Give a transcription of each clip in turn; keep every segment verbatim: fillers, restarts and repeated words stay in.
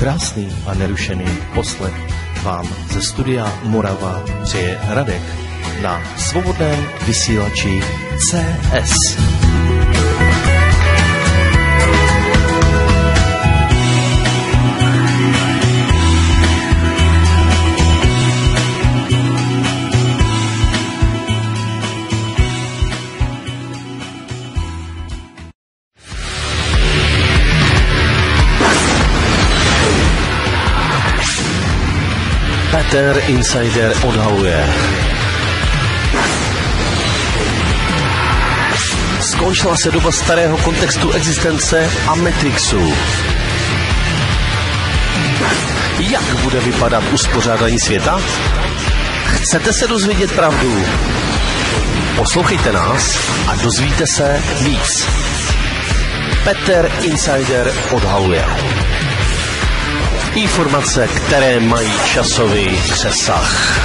Krásný a nerušený poslech vám ze studia Morava přeje Radek na svobodném vysílači C S. Peter Insider odhaluje. Skončila se doba starého kontextu existence a Matrixu. Jak bude vypadat uspořádání světa? Chcete se dozvědět pravdu? Poslouchejte nás a dozvíte se víc. Peter Insider odhaluje. Informace, které mají časový přesah.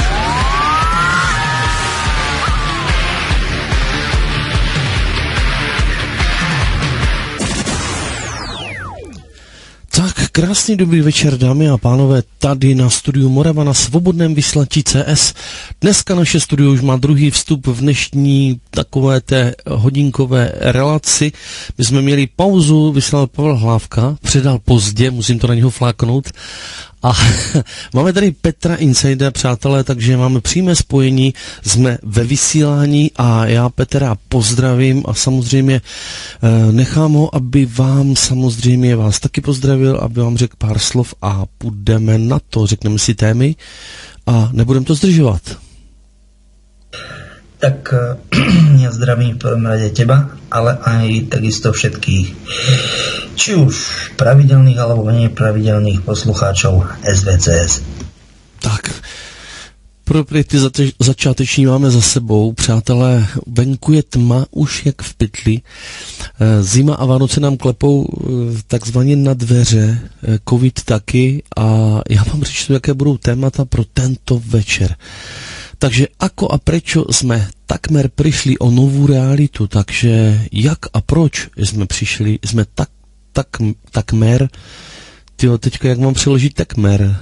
Tak, krásný dobrý večer, dámy a pánové, tady na studiu Morava na svobodném vysílači C S. Dneska naše studio už má druhý vstup v dnešní takové té hodinkové relaci. My jsme měli pauzu, vysílal Pavel Hlávka, předal pozdě, musím to na něho fláknout. A máme tady Petra Insider, přátelé, takže máme přímé spojení, jsme ve vysílání a já Petra pozdravím a samozřejmě nechám ho, aby vám samozřejmě vás taky pozdravil, aby vám řekl pár slov a půjdeme na to, řekneme si témy a nebudeme to zdržovat. Tak ja zdravím v prvom rade teba, ale aj takisto všetkých, či už pravidelných alebo nepravidelných poslucháčov S V C S. Tak, pro ty začáteční máme za sebou, přátelé, venku je tma už jak v pytli, zima a Vánoce nám klepou takzvaně na dveře, covid taky a já vám přečtu, jaké budou témata pro tento večer. Takže ako a prečo sme takmer prišli o novú realitu, takže jak a proč sme prišli, sme tak, tak, takmer, tyjo, teďka jak mám přeložit takmer?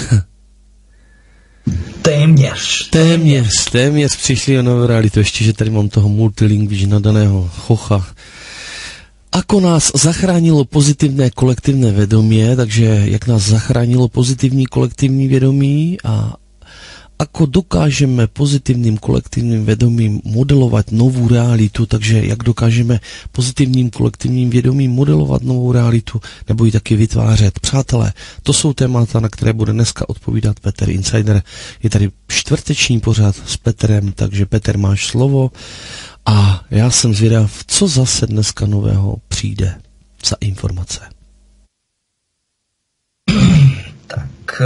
Téměř. Téměř, téměř přišli o novou realitu, ještě, že tady mám toho multilingvíž nadaného chocha. Ako nás zachránilo pozitivné kolektivné vědomí, takže jak nás zachránilo pozitivní kolektivní vědomí a ako dokážeme pozitivním kolektivním vědomím modelovat novou realitu, takže jak dokážeme pozitivním kolektivním vědomím modelovat novou realitu, nebo ji taky vytvářet. Přátelé, to jsou témata, na které bude dneska odpovídat Peter Insider. Je tady čtvrteční pořad s Petrem, takže Peter, máš slovo a já jsem zvědav, co zase dneska nového přijde za informace. Tak...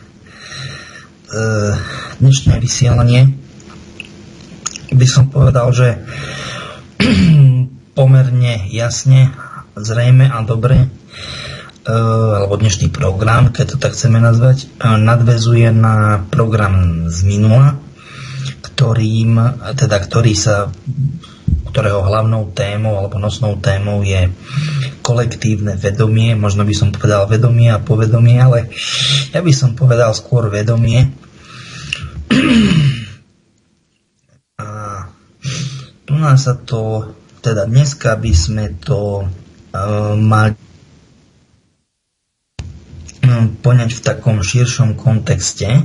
dnešné vysielanie by som povedal, že pomerne jasne, zrejme a dobre, alebo dnešný program, keď to tak chceme nazvať, nadväzuje na program z minula, ktorým, teda ktorý sa, ktorého hlavnou témou alebo nosnou témou je kolektívne vedomie, možno by som povedal vedomie a povedomie, ale ja by som povedal skôr vedomie. A tu nás sa to, teda dneska by sme to uh, mali poňať v takom širšom kontexte,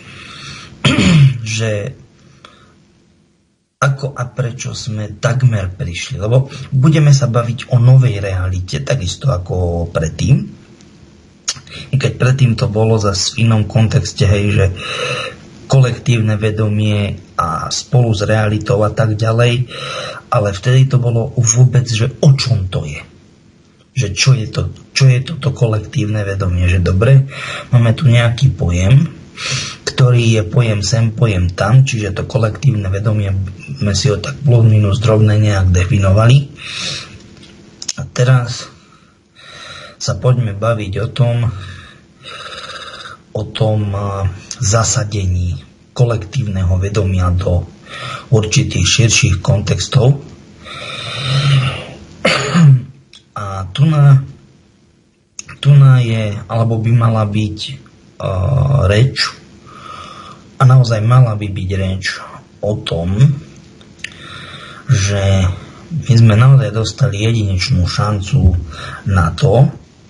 že ako a prečo sme takmer prišli, lebo budeme sa baviť o novej realite, takisto ako predtým. I keď predtým to bolo zase v inom kontexte, hej, že kolektívne vedomie a spolu s realitou a tak ďalej, ale vtedy to bolo vôbec, že o čom to je. Že čo je to, čo je toto kolektívne vedomie, že dobre, máme tu nejaký pojem, ktorý je pojem sem, pojem tam, čiže to kolektívne vedomie sme si ho tak plus minus drobne nejak definovali. A teraz sa poďme baviť o tom, o tom zasadení kolektívneho vedomia do určitých širších kontextov. A tu, na, tu na je, alebo by mala byť uh, reč, a naozaj mala by byť reč o tom, že my sme naozaj dostali jedinečnú šancu na to,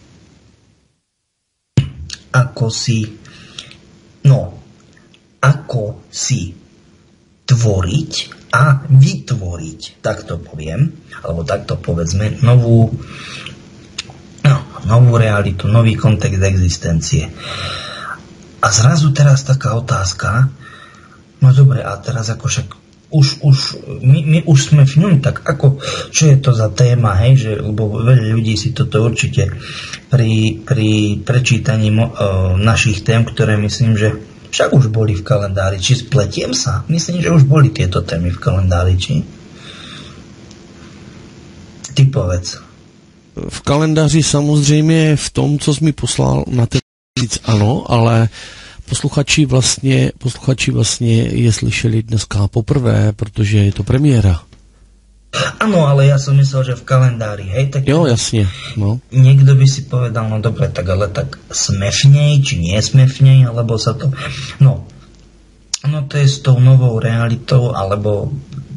ako si, no, ako si tvoriť a vytvoriť, tak to poviem, alebo takto povedzme, novú, no, novú realitu, nový kontext existencie. A zrazu teraz taká otázka, no dobre, a teraz ako však už, už, my, my už sme v ňom, tak ako, čo je to za téma, hej, že, lebo veľa ľudí si toto určite pri, pri prečítaní mo, uh, našich tém, ktoré myslím, že však už boli v kalendári, či spletiem sa? Myslím, že už boli tieto témy v kalendári, či? Ty povedz. V kalendáři samozřejmě v tom, co jsi mi poslal na ten říct ano, ale posluchači vlastně, posluchači vlastně je slyšeli dneska poprvé, protože je to premiéra. Áno, ale ja som myslel, že v kalendári, hej? Tak jo, jasne. No. Niekto by si povedal, no dobre, tak ale tak sme v nej, či nie sme v nej, alebo sa to... No, no to je s tou novou realitou, alebo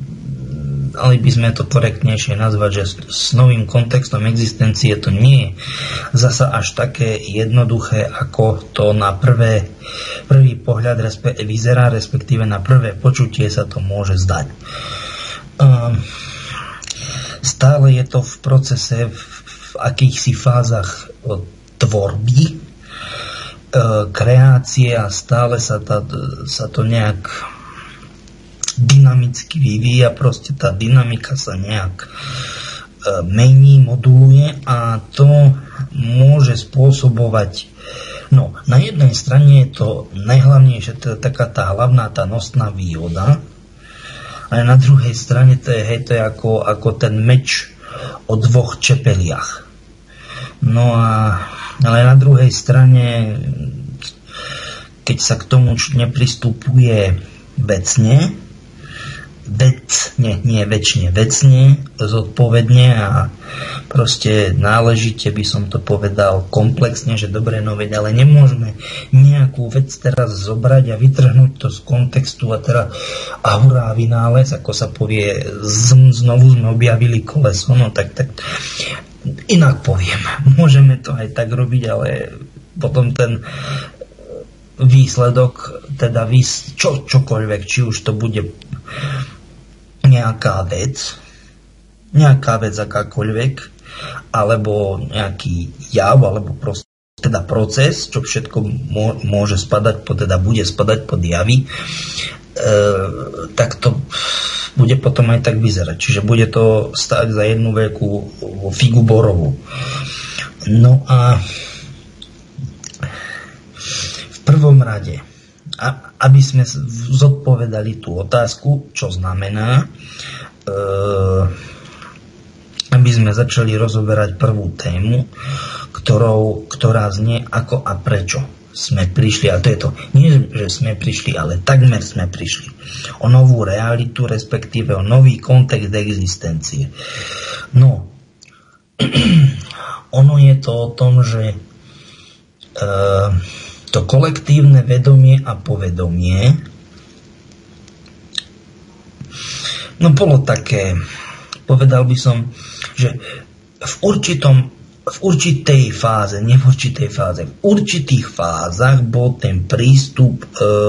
ale by sme to korektnejšie nazvať, že s novým kontextom existencie to nie je zasa až také jednoduché, ako to na prvé, prvý pohľad respe- vyzerá, respektíve na prvé počutie sa to môže zdať. Um, stále je to v procese, v, v akýchsi fázach tvorby, e, kreácie a stále sa, tá, sa to nejak dynamicky vyvíja, proste tá dynamika sa nejak e, mení, moduluje a to môže spôsobovať, no na jednej strane je to najhlavnejšie, to je taká tá hlavná, tá nosná výhoda, ale na druhej strane to je, hej, to je ako, ako ten meč o dvoch čepeliach. No a ale na druhej strane, keď sa k tomu nepristupuje vecne, vecne, nie večne, vecne, zodpovedne a proste náležite by som to povedal komplexne, že dobre, no veď, ale nemôžeme nejakú vec teraz zobrať a vytrhnúť to z kontextu a teraz a hurá, vynález, ako sa povie, z, znovu sme objavili koleso, no tak, tak inak poviem, môžeme to aj tak robiť, ale potom ten výsledok, teda vys, čo, čokoľvek, či už to bude nejaká vec, nejaká vec akákoľvek, alebo nejaký jav, alebo proste teda proces, čo všetko môže spadať pod, teda bude spadať pod javy, e, tak to bude potom aj tak vyzerať. Čiže bude to stáť za jednu veľkú figu borovú. No a v prvom rade, a, aby sme zodpovedali tú otázku, čo znamená, e, aby sme začali rozoberať prvú tému, ktorou, ktorá znie ako a prečo sme prišli, a to je to, nie že sme prišli, ale takmer sme prišli o novú realitu, respektíve o nový kontext existencie. No, ono je to o tom, že e, to kolektívne vedomie a povedomie no bolo také, povedal by som, že v určitom v určitej fáze, nie v určitej fáze, v určitých fázach bol ten prístup e,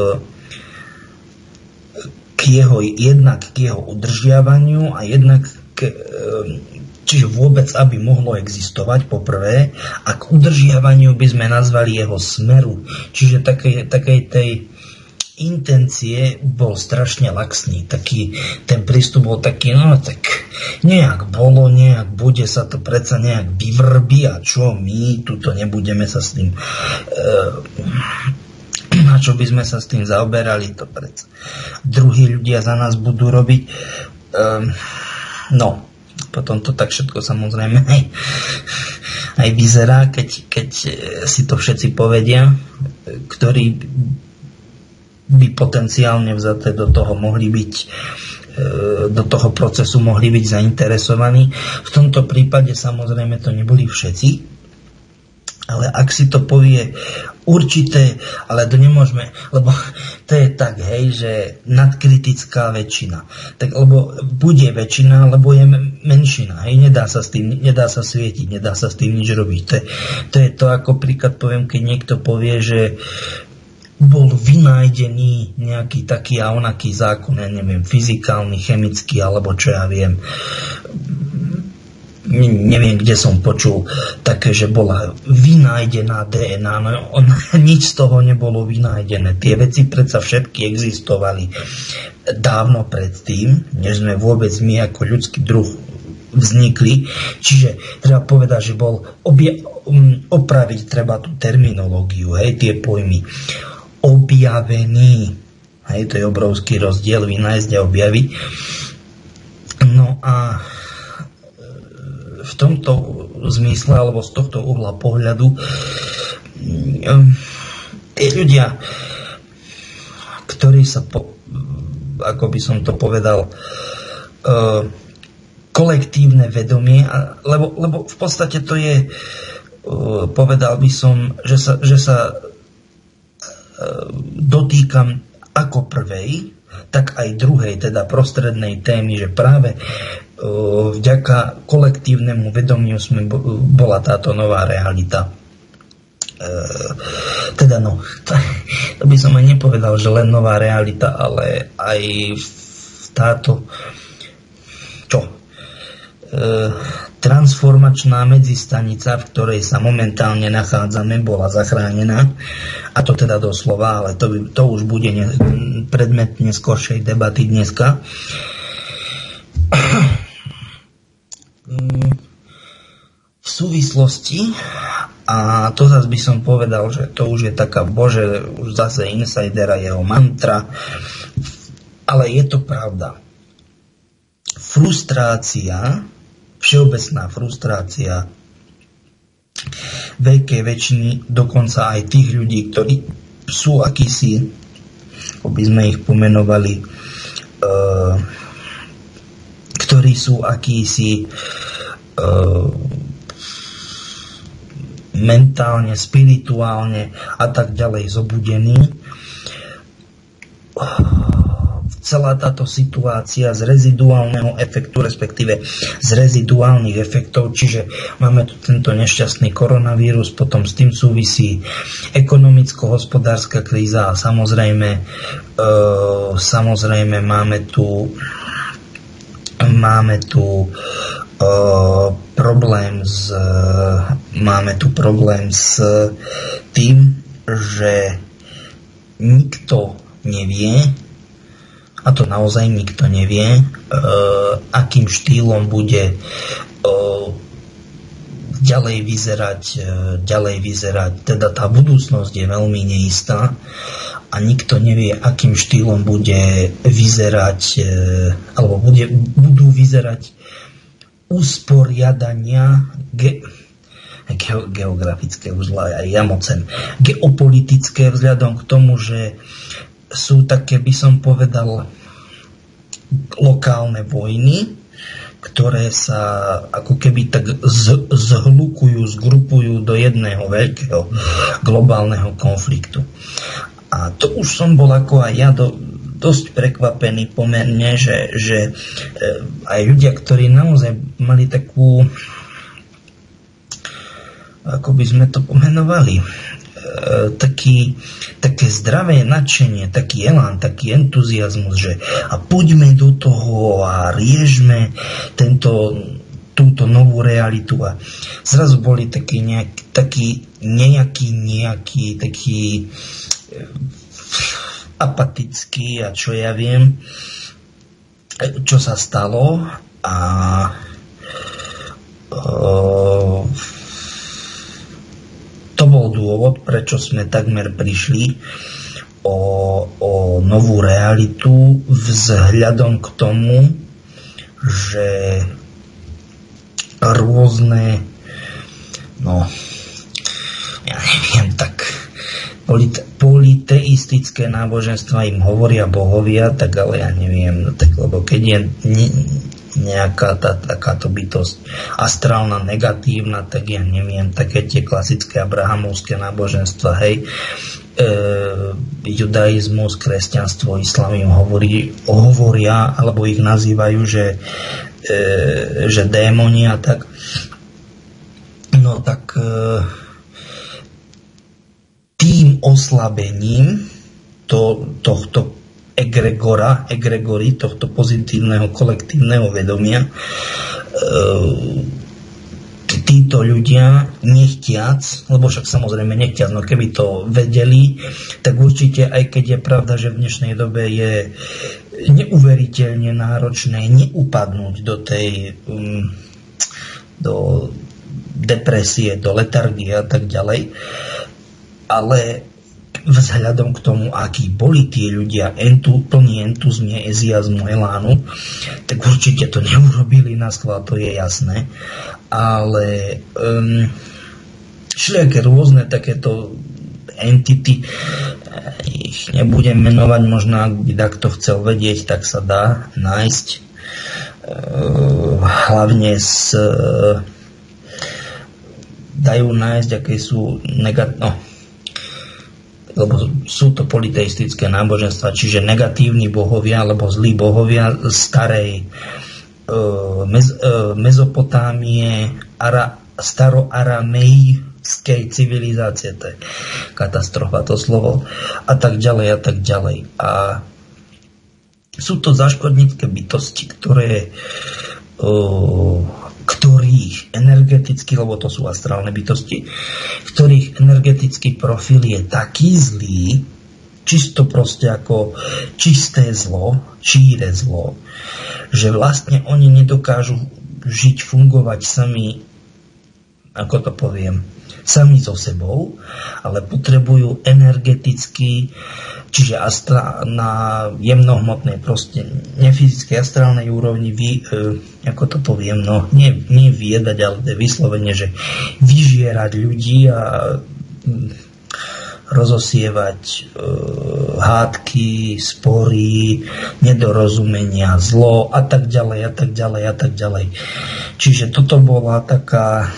k jeho, jednak k jeho udržiavaniu a jednak k, e, čiže vôbec, aby mohlo existovať poprvé, a k udržiavaniu by sme nazvali jeho smeru, čiže takej, takej tej intencie bol strašne laxný. Taký, ten prístup bol taký, no tak nejak bolo, nejak bude, sa to predsa nejak vyvrbí a čo my, tuto nebudeme sa s tým, e, na čo by sme sa s tým zaoberali, to predsa druhí ľudia za nás budú robiť. E, no, potom to tak všetko samozrejme aj, aj vyzerá, keď, keď si to všetci povedia, ktorí by potenciálne vzaté do toho mohli byť, do toho procesu mohli byť zainteresovaní. V tomto prípade samozrejme to neboli všetci, Ale ak si to povie určité, ale to nemôžeme, lebo to je tak, hej, že nadkritická väčšina. Tak, lebo bude väčšina, lebo je menšina, hej, nedá sa s tým, nedá sa svietiť, nedá sa s tým nič robiť. To je to, je to ako príklad poviem, keď niekto povie, že bol vynájdený nejaký taký a onaký zákon, ja neviem, fyzikálny, chemický, alebo čo ja viem, neviem, kde som počul také, že bola vynájdená dé en á, no on, nič z toho nebolo vynájdené. Tie veci predsa všetky existovali dávno predtým, než sme vôbec my ako ľudský druh vznikli. Čiže treba povedať, že bol obje, um, opraviť treba tú terminológiu, hej, tie pojmy. Objavený, hej, to je obrovský rozdiel, vynájsť a objaviť. No a v tomto zmysle, alebo z tohto uhla pohľadu tí ľudia, ktorí sa, po, ako by som to povedal, kolektívne vedomie, lebo, lebo v podstate to je, povedal by som, že sa, že sa dotýkam ako prvej, tak aj druhej, teda prostrednej témy, že práve vďaka kolektívnemu vedomiu sme bola táto nová realita. E, teda no, to, to by som aj nepovedal, že len nová realita, ale aj táto čo? E, transformačná medzistanica, v ktorej sa momentálne nachádzame, bola zachránená. A to teda doslova, ale to, by, to už bude ne, predmet neskoršej debaty dneska. V súvislosti, a to zase by som povedal, že to už je taká, bože, už zase insidera jeho mantra, ale je to pravda. Frustrácia, všeobecná frustrácia veľkej väčšiny, dokonca aj tých ľudí, ktorí sú akýsi, ako by sme ich pomenovali, uh, ktorí sú akýsi uh, mentálne, spirituálne a tak ďalej zobudení. Celá táto situácia z reziduálneho efektu, respektíve z reziduálnych efektov, čiže máme tu tento nešťastný koronavírus, potom s tým súvisí ekonomicko-hospodárska kríza a samozrejme, uh, samozrejme máme tu máme tu uh, problém s uh, máme tu problém s tým, že nikto nevie, a to naozaj nikto nevie, uh, akým štýlom bude uh, ďalej vyzerať, uh, ďalej vyzerať, teda tá budúcnosť je veľmi neistá a nikto nevie, akým štýlom bude vyzerať, uh, alebo bude, budú vyzerať usporiadania ge, ge, geografické, už aj ja mocem, geopolitické, vzhľadom k tomu, že sú také, by som povedal, lokálne vojny, ktoré sa ako keby tak z, zhlukujú, zgrupujú do jedného veľkého globálneho konfliktu. A to už som bol ako aj ja do, dosť prekvapený pomerne, že, že aj ľudia, ktorí naozaj mali takú, ako by sme to pomenovali, Taký, také zdravé nadšenie, taký elán, taký entuziazmus, že a poďme do toho a riešme tento, túto novú realitu. A zrazu boli taký nejak, taký nejaký, nejaký, taký apatický a čo ja viem, čo sa stalo a uh, to bol dôvod, prečo sme takmer prišli o, o novú realitu vzhľadom k tomu, že rôzne, no, ja neviem, tak polite, politeistické náboženstva im hovoria bohovia, tak ale ja neviem, no tak, lebo keď je, ne, nejaká tá, takáto bytosť astrálna, negatívna, tak ja neviem, také tie klasické abrahamovské náboženstva, hej, e, judaizmus, kresťanstvo, islám im hovorí, hovoria, alebo ich nazývajú, že, e, že démoni a tak. No tak e, tým oslabením to, tohto egregora, egregory, tohto pozitívneho kolektívneho vedomia, e, títo ľudia nechtiac, lebo však samozrejme nechtiac, no keby to vedeli, tak určite, aj keď je pravda, že v dnešnej dobe je neuveriteľne náročné neupadnúť do tej um, do depresie, do letargie a tak ďalej, ale vzhľadom k tomu, akí boli tí ľudia entu, plní entuziazmu, elánu, tak určite to neurobili na schvál, to je jasné. Ale um, všelijaké rôzne takéto entity, ich nebudem menovať, možno ak by takto chcel vedieť, tak sa dá nájsť. Uh, hlavne s, uh, dajú nájsť, aké sú negatívne, lebo sú to politeistické náboženstva, čiže negatívni bohovia alebo zlí bohovia starej uh, mez, uh, Mezopotámie, ara, staroaramejskej civilizácie, to je katastrofa to slovo, a tak ďalej a tak ďalej. A sú to záškodnícke bytosti, ktoré uh, ktorých energetický, lebo to sú astrálne bytosti, ktorých energetický profil je taký zlý, čisto proste ako čisté zlo, číre zlo, že vlastne oni nedokážu žiť, fungovať sami, ako to poviem, sami so sebou, ale potrebujú energeticky, čiže astra, na jemnohmotnej, proste nefyzickej, astrálnej úrovni, vy, e, ako to poviem, no, nie, nie viedať, ale to je vyslovene, že vyžierať ľudí a mm, rozosievať e, hádky, spory, nedorozumenia, zlo a tak ďalej, a tak ďalej, a tak ďalej. Čiže toto bola taká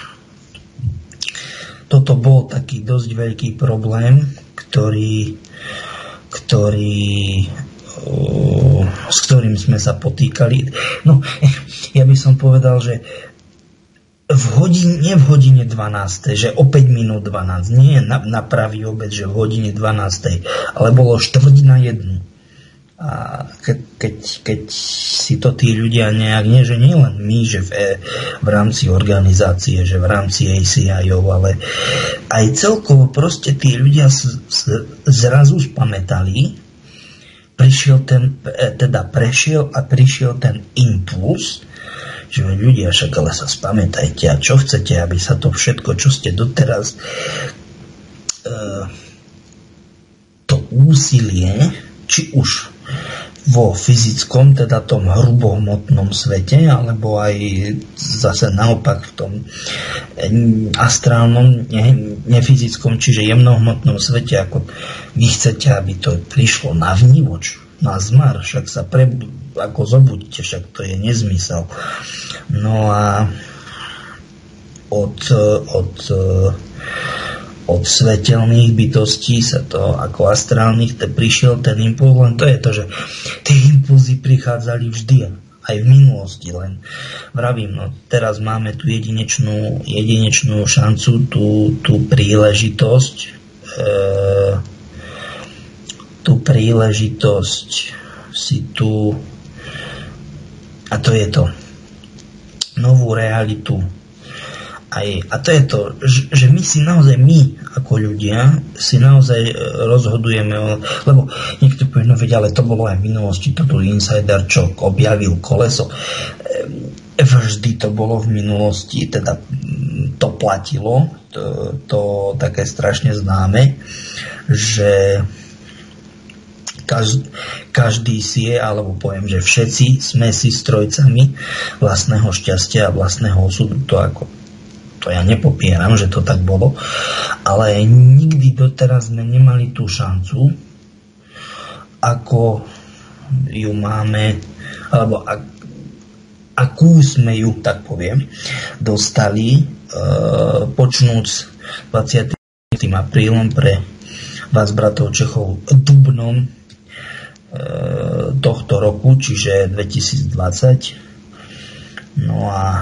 Toto bol taký dosť veľký problém, ktorý, ktorý, s ktorým sme sa potýkali. No, ja by som povedal, že v hodine, nie v hodine dvanástej, že o päť minút dvanásť, nie na, na pravý obed, že v hodine dvanástej, ale bolo štvrť na jednu. A keď, keď, keď si to tí ľudia nejak, nie že nie len my, že v, v rámci organizácie, že v rámci á cé í ó, ale aj celkovo proste tí ľudia z, z, zrazu spamätali, prišiel ten, teda prešiel a prišiel ten impuls, že ľudia, však ale sa spamätajte, a čo chcete, aby sa to všetko, čo ste doteraz uh, to úsilie, či už vo fyzickom, teda tom hrubohmotnom svete, alebo aj zase naopak v tom astrálnom, ne, nefyzickom, čiže jemnohmotnom svete, ako vy chcete, aby to prišlo na vnívoč, na zmar, však sa pre, ako zobuďte, však to je nezmysel. No a od, od od svetelných bytostí sa to ako astrálnych te prišiel ten impuls, len to je to, že tie impulzy prichádzali vždy, aj v minulosti, len vravím, no teraz máme tu jedinečnú, jedinečnú šancu, tú, tú príležitosť e, tú príležitosť si tu, a to je to, novú realitu. Aj, a to je to, že my si naozaj, my ako ľudia, si naozaj rozhodujeme, lebo niekto povie, no veď, ale to bolo aj v minulosti, to tu insider, čo objavil koleso. Vždy to bolo v minulosti, teda to platilo, to, to také strašne známe, že každý, každý si je, alebo poviem, že všetci sme si strojcami vlastného šťastia a vlastného osudu, to ako to ja nepopieram, že to tak bolo, ale nikdy doteraz sme nemali tú šancu, ako ju máme, alebo ak, akú sme ju, tak poviem, dostali, e, počnúc dvadsiatym aprílom pre vás, bratov Čechov, dubnom e, tohto roku, čiže dvetisícdvadsať. No a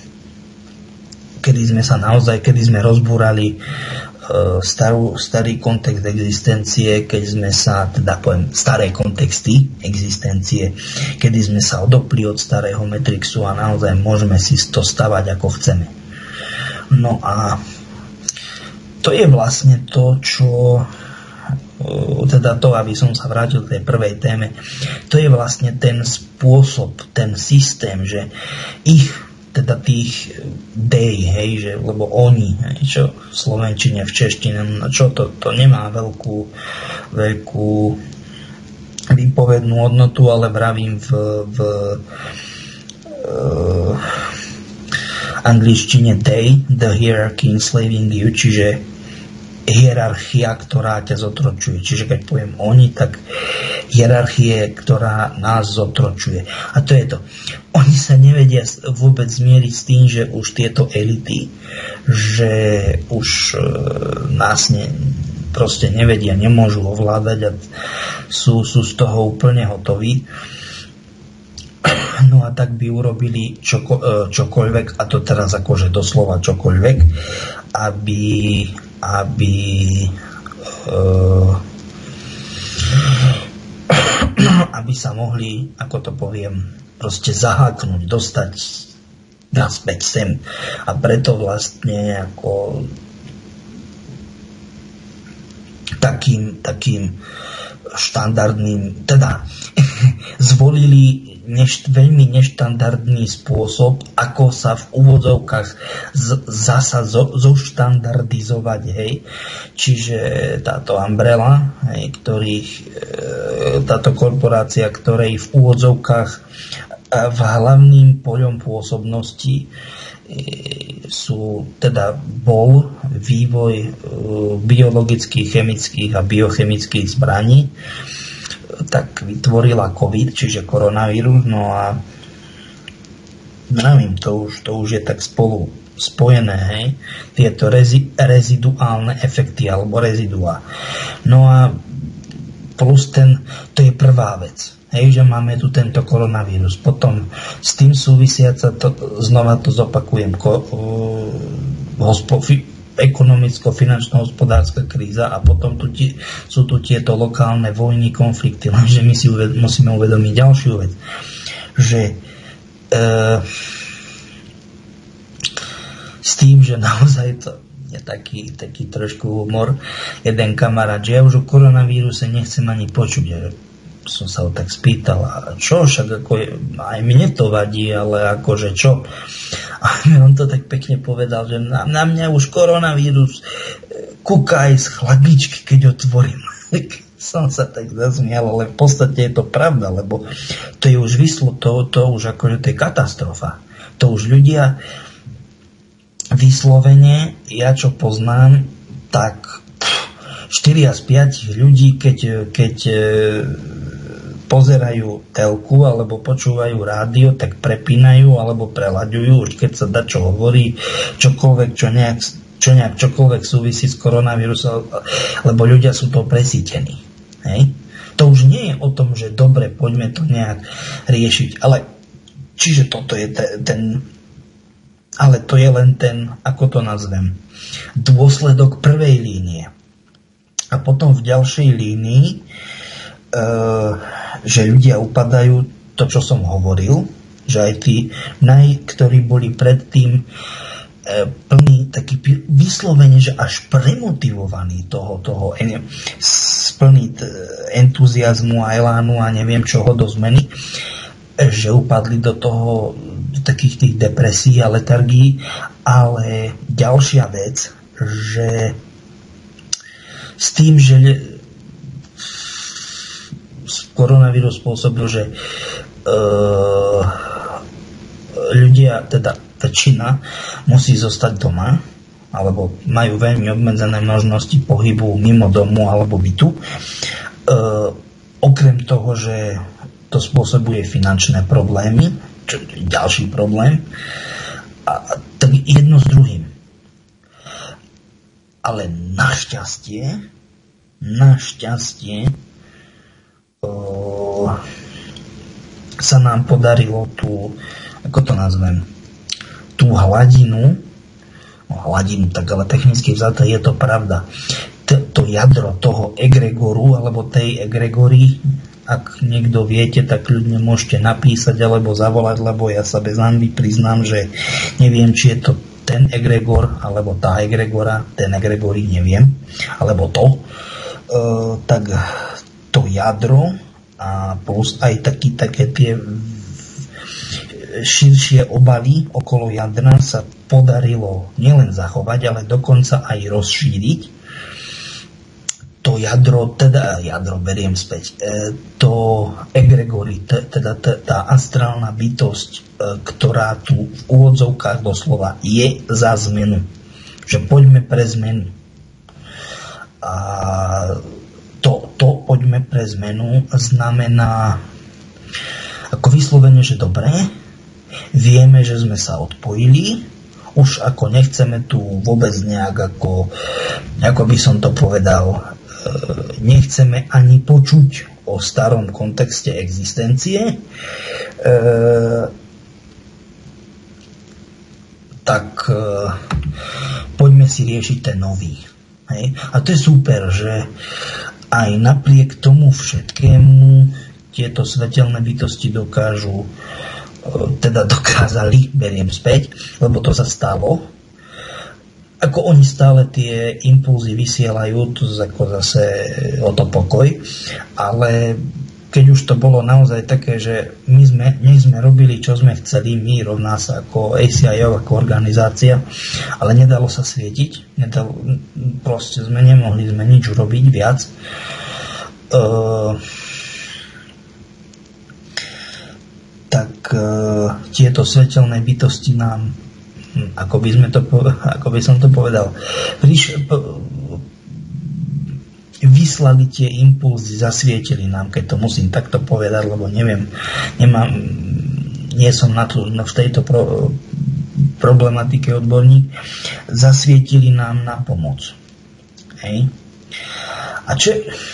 kedy sme sa naozaj, kedy sme rozbúrali Starú, starý kontext existencie, keď sme sa, teda poviem, staré kontexty existencie, kedy sme sa odopli od starého Matrixu a naozaj môžeme si to stavať ako chceme. No a to je vlastne to, čo teda to, aby som sa vrátil k tej prvej téme, to je vlastne ten spôsob, ten systém, že ich teda tých dej, hej, že, lebo oni, hej, čo v slovenčine, v češtine, no čo to, to nemá veľkú, veľkú výpovednú hodnotu, ale vravím v, v uh, angličtine they, the hierarchy enslaving you, čiže hierarchia, ktorá ťa zotročuje. Čiže keď poviem oni, tak hierarchie, ktorá nás zotročuje. A to je to. Oni sa nevedia vôbec zmieriť s tým, že už tieto elity, že už e, nás ne, proste nevedia, nemôžu ovládať a sú, sú z toho úplne hotoví. No a tak by urobili čoko, čokoľvek, a to teraz akože doslova čokoľvek, aby aby uh, aby sa mohli, ako to poviem, proste zaháknuť, dostať naspäť sem. A preto vlastne ako takým, takým štandardným, teda zvolili neš, veľmi neštandardný spôsob, ako sa v úvodzovkách z, zasa zo, zoštandardizovať, hej. Čiže táto Umbrella, hej, ktorých, e, táto korporácia, ktorej v úvodzovkách e, v hlavným poľom pôsobnosti e, sú, teda bol vývoj e, biologických, chemických a biochemických zbraní, tak vytvorila COVID, čiže koronavírus, no a neviem, to už, to už je tak spolu spojené, hej, tieto rezi, reziduálne efekty alebo rezidua. No a plus ten, to je prvá vec, hej, že máme tu tento koronavírus. Potom s tým súvisiaca, to, znova to zopakujem, ko, uh, hospo, ekonomicko-finančno-hospodárska kríza a potom tu tie, sú tu tieto lokálne vojny, konflikty, lenže my si uved, musíme uvedomiť ďalšiu vec, že e, s tým, že naozaj to je taký, taký trošku humor, jeden kamarát, že ja už o koronavíruse nechcem ani počuť, že som sa ho tak spýtal, a čo, však ako je, aj mne to vadí, ale akože čo? A on to tak pekne povedal, že na, na mňa už koronavírus kúka aj z chladničky, keď otvorím. Som sa tak zasmial, ale v podstate je to pravda, lebo to je už vyslo, to, to už akože to je katastrofa. To už ľudia vyslovene, ja čo poznám, tak štyria z piatich ľudí, keď, keď pozerajú telku alebo počúvajú rádio, tak prepínajú alebo prelaďujú, už keď sa dá čo hovorí, čokoľvek, čo nejak, čo nejak čokoľvek súvisí s koronavírusom, lebo ľudia sú to presítení. Hej? To už nie je o tom, že dobre, poďme to nejak riešiť, ale čiže toto je ten, ten ale to je len ten, ako to nazvem, dôsledok prvej línie. A potom v ďalšej línii e, že ľudia upadajú, to čo som hovoril, že aj tí, naj, ktorí boli predtým e, plní taký vyslovene, že až premotivovaní toho, toho en, plný entuziazmu a elánu a neviem čoho do zmeny, že upadli do toho, do takých tých depresí a letargií. Ale ďalšia vec, že s tým, že koronavírus spôsobil, že uh, ľudia, teda väčšina, musí zostať doma, alebo majú veľmi obmedzené možnosti pohybu mimo domu alebo bytu. Uh, okrem toho, že to spôsobuje finančné problémy, čo, ďalší problém. A, tak jedno s druhým. Ale našťastie, našťastie o, sa nám podarilo tú, ako to nazvem, tú hladinu, no hladinu, tak ale technicky vzaté je to pravda, T- to jadro toho egregoru, alebo tej egregory, ak niekto viete, tak ľuďne môžete napísať alebo zavolať, lebo ja sa bez hanby priznám, že neviem, či je to ten egregor, alebo tá egregora, ten egregory, neviem, alebo to, e, tak to jadro a plus aj taký, také tie širšie obaly okolo jadra sa podarilo nielen zachovať, ale dokonca aj rozšíriť. To jadro, teda jadro beriem späť, to egregory, teda tá astrálna bytosť, ktorá tu v úvodzovkách doslova je za zmenu. Že poďme pre zmenu. A to, to poďme pre zmenu znamená ako vyslovene, že dobre, vieme, že sme sa odpojili, už ako nechceme tu vôbec nejak ako, ako by som to povedal, nechceme ani počuť o starom kontexte existencie, e, tak e, poďme si riešiť ten nový. Hej? A to je super, že aj napriek tomu všetkému tieto svetelné bytosti dokážu, teda dokázali, beriem späť, lebo to sa stalo. Ako oni stále tie impulzy vysielajú, to ako zase o to pokoj, ale keď už to bolo naozaj také, že my sme, my sme robili, čo sme chceli, my rovná sa ako á cé í ó, ako organizácia, ale nedalo sa svietiť, nedalo, proste sme nemohli sme nič urobiť viac. Uh, tak uh, tieto svetelné bytosti nám, ako by, sme to, ako by som to povedal, priš, po, vyslali tie impulzy, zasvietili nám, keď to musím takto povedať, lebo neviem, nemám, nie som na to, v tejto pro, problematike odborník, zasvietili nám na pomoc. Hej. A čo...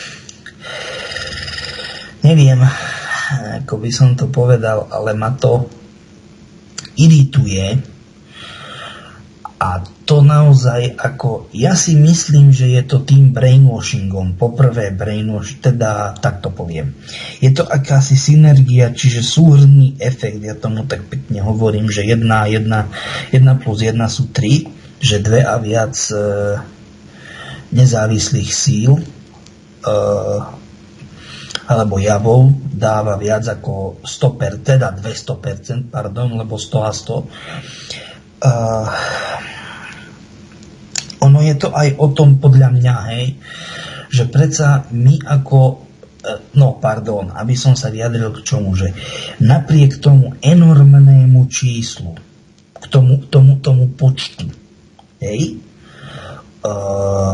Neviem, ako by som to povedal, ale ma to irituje a to naozaj ako, ja si myslím, že je to tým brainwashingom, poprvé brainwash, teda takto poviem. Je to akási synergia, čiže súhrnný efekt, ja tomu tak pekne hovorím, že jedna, jedna, jedna plus jedna sú tri, že dve a viac e, nezávislých síl e, alebo javov dáva viac ako sto percent, teda dvesto percent, pardon, lebo sto a sto. Uh, ono je to aj o tom podľa mňa, hej, že predsa my ako, no pardon, aby som sa vyjadril k čomu, že napriek tomu enormnému číslu, k tomu, tomu, tomu počtu, hej, uh,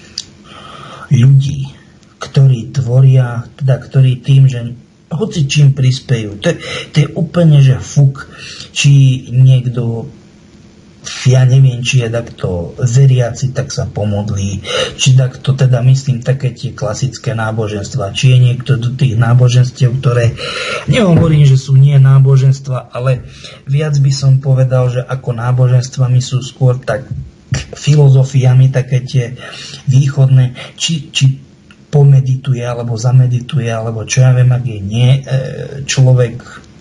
ľudí, ktorí tvoria, teda ktorí tým, že hoci čím prispejú, to je, to je úplne, že fuk, či niekto, ja neviem, či je takto veriaci, tak sa pomodlí, či takto, teda myslím, také tie klasické náboženstva, či je niekto do tých náboženstiev, ktoré, nehovorím, že sú nie náboženstva, ale viac by som povedal, že ako náboženstvami sú skôr tak filozofiami, také tie východné, či, či pomedituje, alebo zamedituje, alebo čo ja viem, ak je nie človek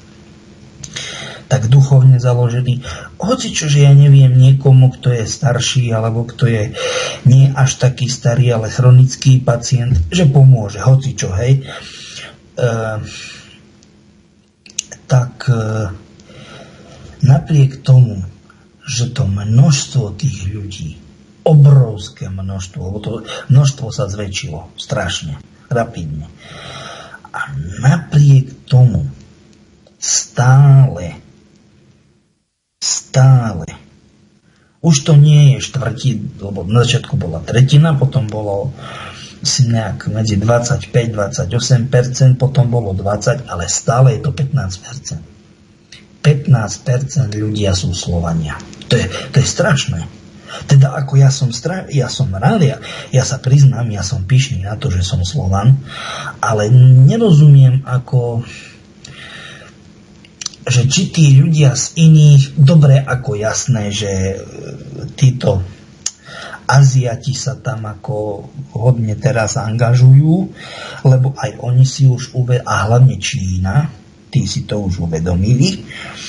tak duchovne založený. Hoci čo, že ja neviem niekomu, kto je starší, alebo kto je nie až taký starý, ale chronický pacient, že pomôže, hoci čo, hej. E, tak e, napriek tomu, že to množstvo tých ľudí, obrovské množstvo, lebo to množstvo sa zväčšilo strašne, rapidne. A napriek tomu stále, stále, už to nie je štvrtina, lebo na začiatku bola tretina, potom bolo si nejak medzi dvadsaťpäť až dvadsaťosem percent, potom bolo dvadsať, ale stále je to pätnásť percent. pätnásť percent ľudia sú Slovania. To je, to je strašné. Teda ako ja som, stra- ja som rád, ja, ja sa priznám, ja som pyšný na to, že som Slovan, ale nerozumiem ako... že či tí ľudia z iných, dobre ako jasné, že títo Aziati sa tam ako hodne teraz angažujú, lebo aj oni si už uvedomili, a hlavne Čína, tí si to už uvedomili.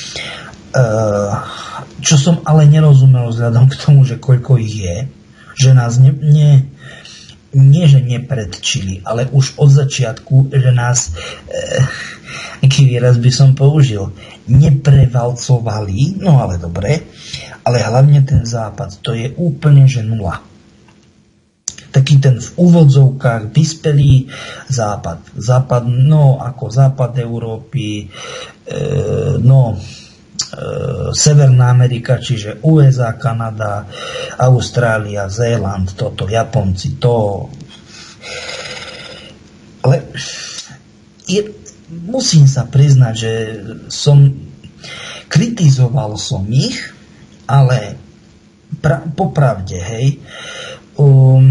Čo som ale nerozumel vzhľadom k tomu, že koľko ich je, že nás ne, ne, nie že nepredčili, ale už od začiatku, že nás... E, aký výraz by som použil, neprevalcovali, no ale dobre, ale hlavne ten západ, to je úplne že nula. Taký ten v úvodzovkách vyspelý západ. Západ, no ako západ Európy, e, no e, Severná Amerika, čiže ú es á, Kanada, Austrália, Zéland, toto, Japonci, to... Ale je... musím sa priznať, že som kritizoval som ich, ale pra, popravde, hej, um,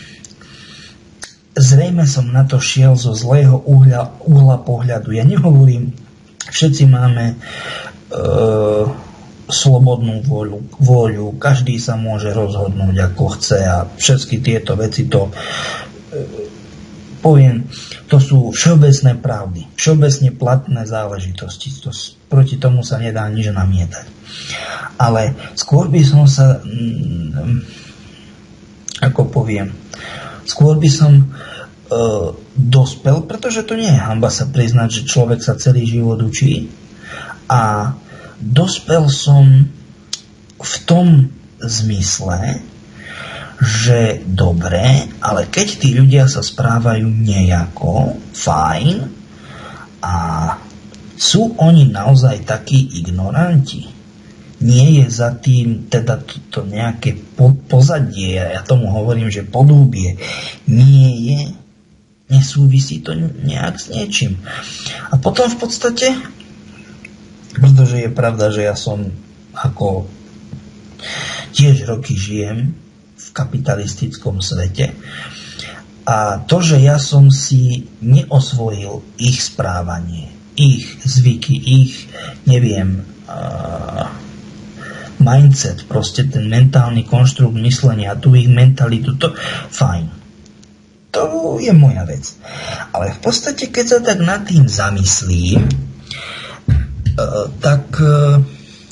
zrejme som na to šiel zo zlého uhla, uhla pohľadu. Ja nehovorím, všetci máme uh, slobodnú voľu, voľu, každý sa môže rozhodnúť ako chce a všetky tieto veci to uh, poviem, to sú všeobecné pravdy, všeobecne platné záležitosti. To, proti tomu sa nedá nič namietať. Ale skôr by som sa, mm, ako poviem, skôr by som e, dospel, pretože to nie je hanba sa priznať, že človek sa celý život učí. A dospel som v tom zmysle, že dobre, ale keď tí ľudia sa správajú nejako, fajn, a sú oni naozaj takí ignoranti. Nie je za tým teda to, to nejaké po, pozadie, ja tomu hovorím, že podúbie. Nie je, nesúvisí to nejak s niečím. A potom v podstate, pretože je pravda, že ja som ako tiež roky žijem v kapitalistickom svete. A to, že ja som si neosvojil ich správanie, ich zvyky, ich, neviem, uh, mindset, proste ten mentálny konštrukt myslenia, tu ich mentalitu, to fajn. To je moja vec. Ale v podstate, keď sa tak nad tým zamyslím, uh, tak... Uh,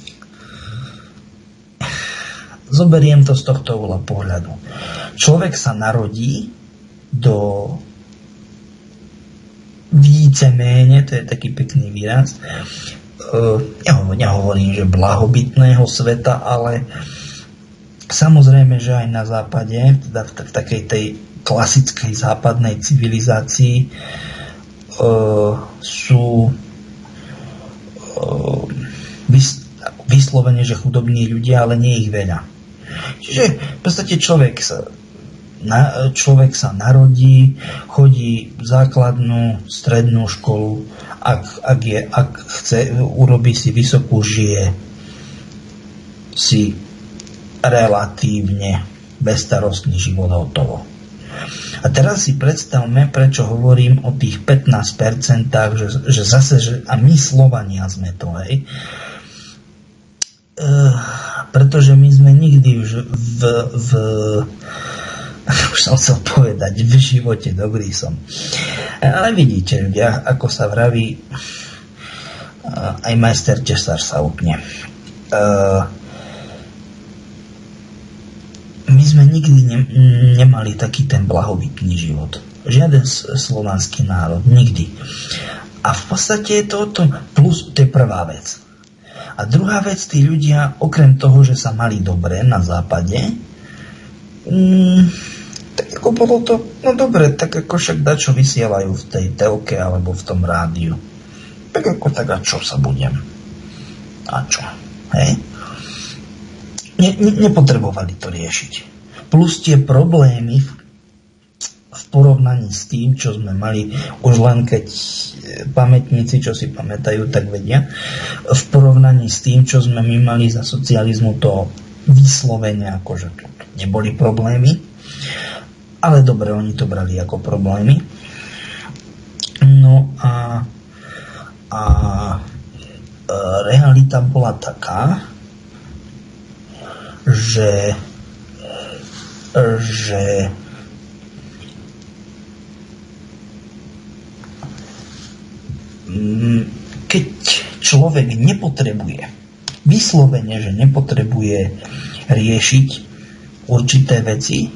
zoberiem to z tohto uhla pohľadu. Človek sa narodí do víceméne, to je taký pekný výraz, ja nehovorím, že blahobytného sveta, ale samozrejme, že aj na západe, teda v takej tej klasickej západnej civilizácii sú vyslovene, že chudobní ľudia, ale nie ich veľa. Čiže v podstate človek sa, na, človek sa narodí, chodí základnú, strednú školu, ak, ak, je, ak chce, urobí si vysokú, žije si relatívne bezstarostný život hotovo. A teraz si predstavme, prečo hovorím o tých pätnásť percent, že, že zase, že, a my Slovania sme to, hej, Uh, pretože my sme nikdy v, v, v už som chcel povedať, v živote dobrý som. Ale vidíte, ľudia, ako sa vraví, uh, aj majster tesár sa upne. Uh, my sme nikdy ne, nemali taký ten blahobytný život. Žiaden slovanský národ, nikdy. A v podstate je to o tom, plus to je prvá vec. A druhá vec, tí ľudia, okrem toho, že sa mali dobre na západe, mm, tak ako bolo to, no dobre, tak ako však dačo vysielajú v tej telke alebo v tom rádiu. Tak ako tak, a čo sa budem? A čo? Hej? Ne, ne, nepotrebovali to riešiť. Plus tie problémy v, v porovnaní s tým, čo sme mali, už len keď pamätníci, čo si pamätajú, tak vedia, v porovnaní s tým, čo sme my mali za socializmu, to vyslovene akože to neboli problémy, ale dobre, oni to brali ako problémy. No a, a realita bola taká, že že keď človek nepotrebuje, vyslovene, že nepotrebuje riešiť určité veci,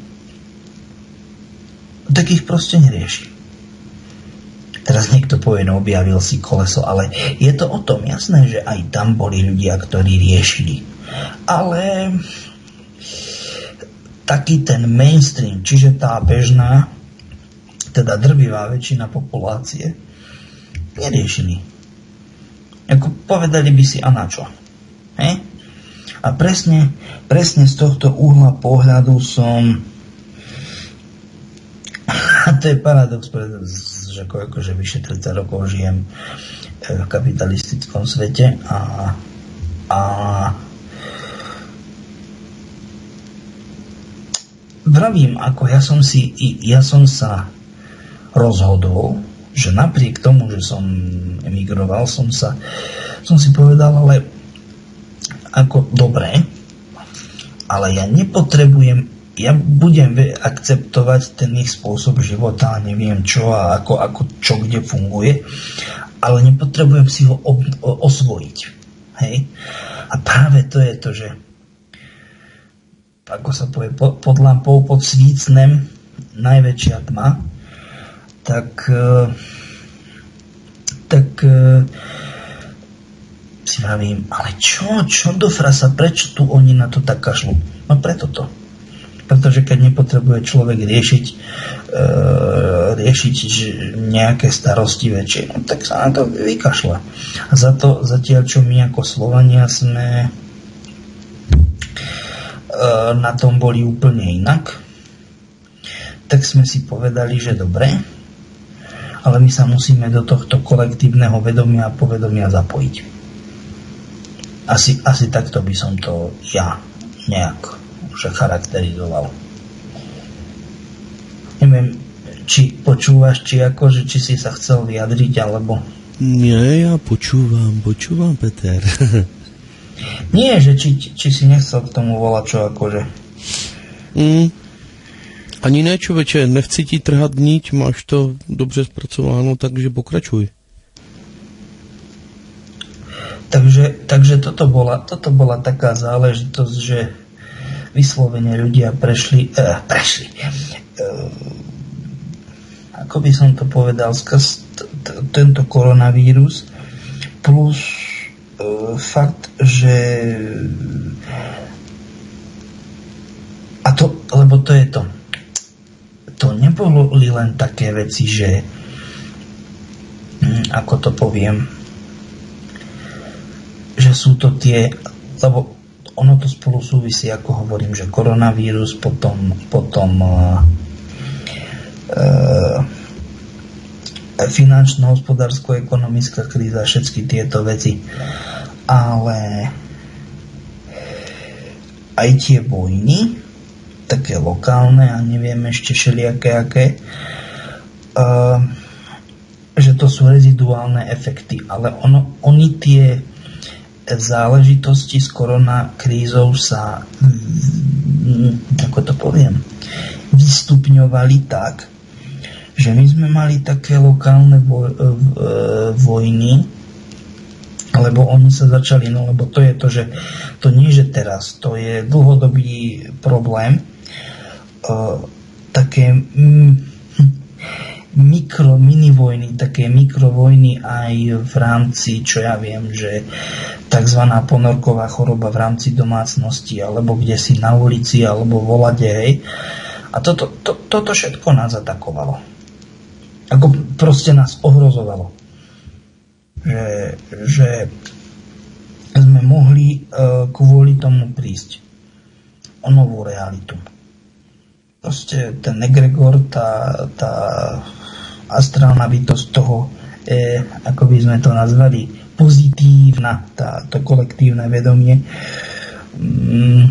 tak ich proste nerieši. Teraz niekto povie, no objavil si koleso, ale je to o tom jasné, že aj tam boli ľudia, ktorí riešili. Ale taký ten mainstream, čiže tá bežná, teda drvivá väčšina populácie, neriešili. Ako povedali by si, a na čo? He? A presne, presne z tohto uhla pohľadu som, a to je paradox, že akože vyše tridsať rokov žijem v kapitalistickom svete a, a vravím, ako ja som si, ja som sa rozhodol, že napriek tomu, že som emigroval, som sa, som si povedal, ale ako dobre, ale ja nepotrebujem, ja budem akceptovať ten ich spôsob života a neviem čo a ako, ako čo kde funguje, ale nepotrebujem si ho ob, osvojiť. Hej? A práve to je to, že ako sa povie, pod, pod lampou, pod svícnem najväčšia tma, tak tak si vravím, ale čo, čo do frasa, prečo tu oni na to tak kašľú? No preto to. Pretože keď nepotrebuje človek riešiť e, riešiť nejaké starosti väčšie, no tak sa na to vykašľa. A za to, zatiaľ čo my ako Slovania sme e, na tom boli úplne inak, tak sme si povedali, že dobre, ale my sa musíme do tohto kolektívneho vedomia a povedomia zapojiť. Asi, asi takto by som to ja nejak už charakterizoval. Neviem, či počúvaš, či ako, že či si sa chcel vyjadriť, alebo... Nie, ja počúvam, počúvam, Peter. Nie, že či, či si nechcel k tomu volať, čo akože... Mm. Ani ne, člověče, nechci ti trhat niť, máš to dobře zpracováno, takže pokračuj. Takže, takže toto, bola, toto bola taká záležitosť, že vyslovene ľudia prešli, eh, prešli, eh, ako by som to povedal, skaz t- t- tento koronavírus, plus eh, fakt, že a to, lebo to je to, to neboli len také veci, že hm, ako to poviem, že sú to tie, lebo ono to spolu súvisí, ako hovorím, že koronavírus, potom, potom uh, uh, finančno-hospodársko-ekonomická kríza, všetky tieto veci. Ale aj tie vojny, také lokálne a neviem ešte všelijaké aké, uh, že to sú reziduálne efekty, ale ono, oni tie záležitosti s koronakrízou sa, ako to poviem, vystupňovali tak, že my sme mali také lokálne voj, vojny, lebo oni sa začali, no lebo to je to, že to nie, že teraz, to je dlhodobý problém, uh, také mm, mikro, mini vojny, také mikrovojny aj v rámci, čo ja viem, že takzvaná ponorková choroba v rámci domácnosti, alebo kde si na ulici, alebo volade, hej. A toto, to, toto všetko nás atakovalo. Ako proste nás ohrozovalo. Že, že sme mohli uh, kvôli tomu prísť o novú realitu. proste ten egregor, tá, tá astrálna bytosť toho, e, ako by sme to nazvali, pozitívna, tá, to kolektívne vedomie, mm,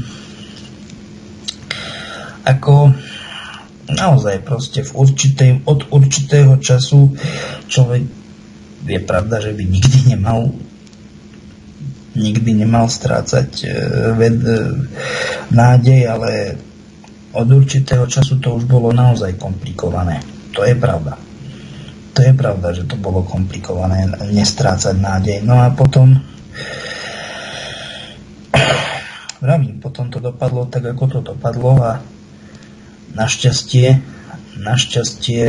ako naozaj proste v určitej, od určitého času človek, je pravda, že by nikdy nemal nikdy nemal strácať e, ved, e, nádej, ale od určitého času to už bolo naozaj komplikované. To je pravda. To je pravda, že to bolo komplikované, nestrácať nádej. No a potom vravím, potom to dopadlo tak, ako to dopadlo a našťastie našťastie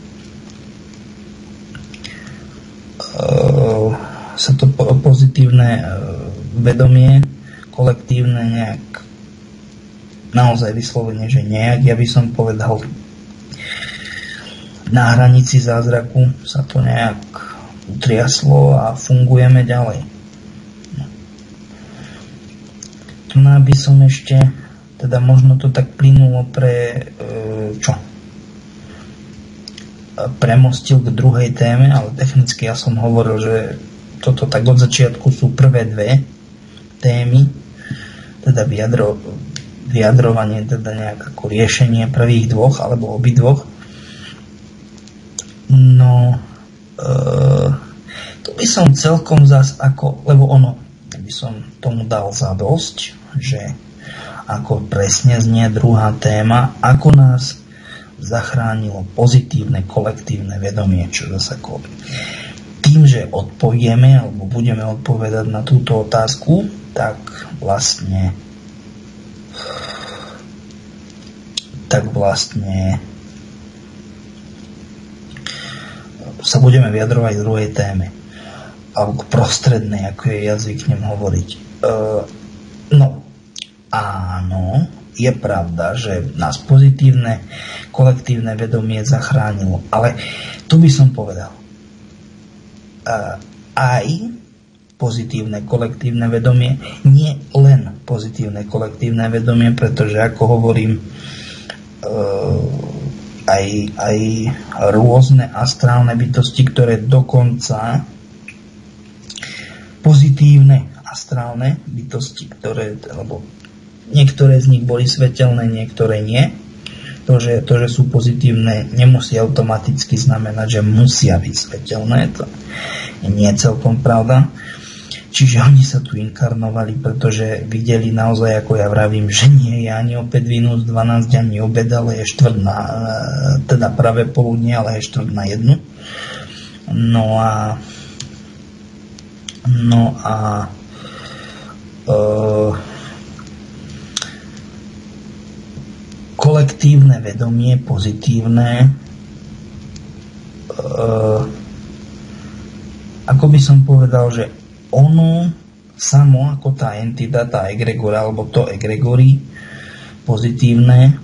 uh, sa to pozitívne uh, vedomie kolektívne nejak naozaj vyslovene, že nejak, ja by som povedal, na hranici zázraku sa to nejak utriaslo a fungujeme ďalej. No. Tu by som ešte, teda možno to tak plynulo pre čo? Premostil k druhej téme, ale technicky ja som hovoril, že toto tak od začiatku sú prvé dve témy, teda vyjadro, vyjadrovanie, teda nejak ako riešenie prvých dvoch alebo obidvoch. No e, to by som celkom zas ako, lebo ono, by som tomu dal zadosť, že ako presne znie druhá téma, ako nás zachránilo pozitívne kolektívne vedomie, čo zase ako tým, že odpovieme alebo budeme odpovedať na túto otázku, tak vlastne tak vlastne sa budeme vyjadrovať k druhej téme alebo k prostrednej, ako je ja zvyknem hovoriť. Uh, no, áno, je pravda, že nás pozitívne kolektívne vedomie zachránilo, ale tu by som povedal, uh, aj pozitívne kolektívne vedomie, nie len pozitívne kolektívne vedomie, pretože ako hovorím, aj, aj rôzne astrálne bytosti, ktoré dokonca pozitívne astrálne bytosti, ktoré, lebo niektoré z nich boli svetelné, niektoré nie. To že, to, že sú pozitívne, nemusí automaticky znamenať, že musia byť svetelné. To nie je celkom pravda. Čiže oni sa tu inkarnovali, pretože videli naozaj, ako ja vravím, že nie je ani opäť Venus dvanásť, ani obed, ale je štvrt na, teda práve poludnie, ale je štvrt na jednu. No a no a uh, kolektívne vedomie, pozitívne, uh, ako by som povedal, že ono samo, ako tá entita, tá egregora, alebo to egregory pozitívne,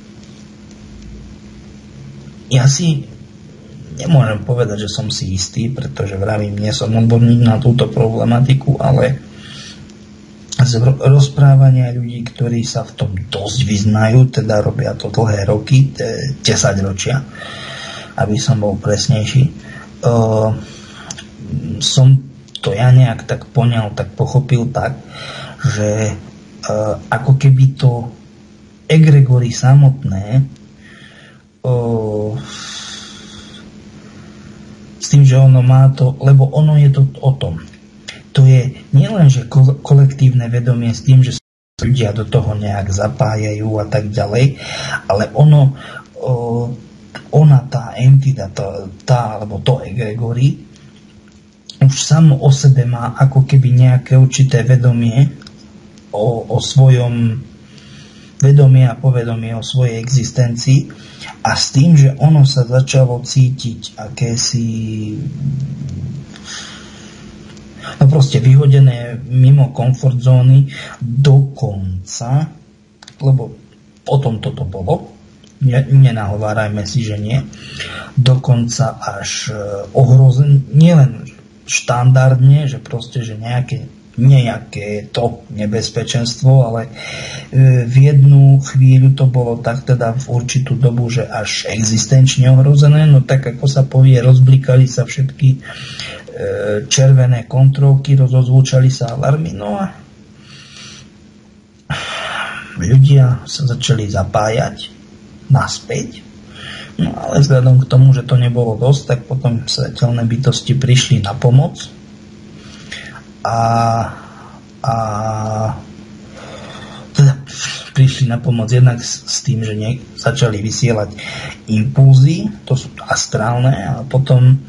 ja si nemôžem povedať, že som si istý, pretože vravím, nie som odborník na túto problematiku, ale z rozprávania ľudí, ktorí sa v tom dosť vyznajú, teda robia to dlhé roky, desať ročia, aby som bol presnejší, uh, som to ja nejak tak poňal, tak pochopil tak, že uh, ako keby to egregory samotné uh, s tým, že ono má to, lebo ono je to o tom. To je nielen, že ko- kolektívne vedomie s tým, že sa ľudia do toho nejak zapájajú a tak ďalej, ale ono, uh, ona, tá entita, tá, tá alebo to egregory, už samo o sebe má ako keby nejaké určité vedomie o, o svojom vedomie a povedomie o svojej existencii a s tým, že ono sa začalo cítiť akési no proste vyhodené mimo komfort zóny dokonca, lebo potom toto bolo, nenahovárajme si, že nie, dokonca až ohrozené, nielen štandardne, že proste, že nejaké nejaké to nebezpečenstvo, ale v jednu chvíľu to bolo tak teda v určitú dobu, že až existenčne ohrozené, no tak ako sa povie, rozblikali sa všetky červené kontrolky, rozozvučali sa alarmy, no a ľudia sa začali zapájať naspäť, no ale vzhľadom k tomu, že to nebolo dosť, tak potom svetelné bytosti prišli na pomoc. A, a teda prišli na pomoc jednak s, s tým, že ne, začali vysielať impulzy, to sú astrálne, a potom e,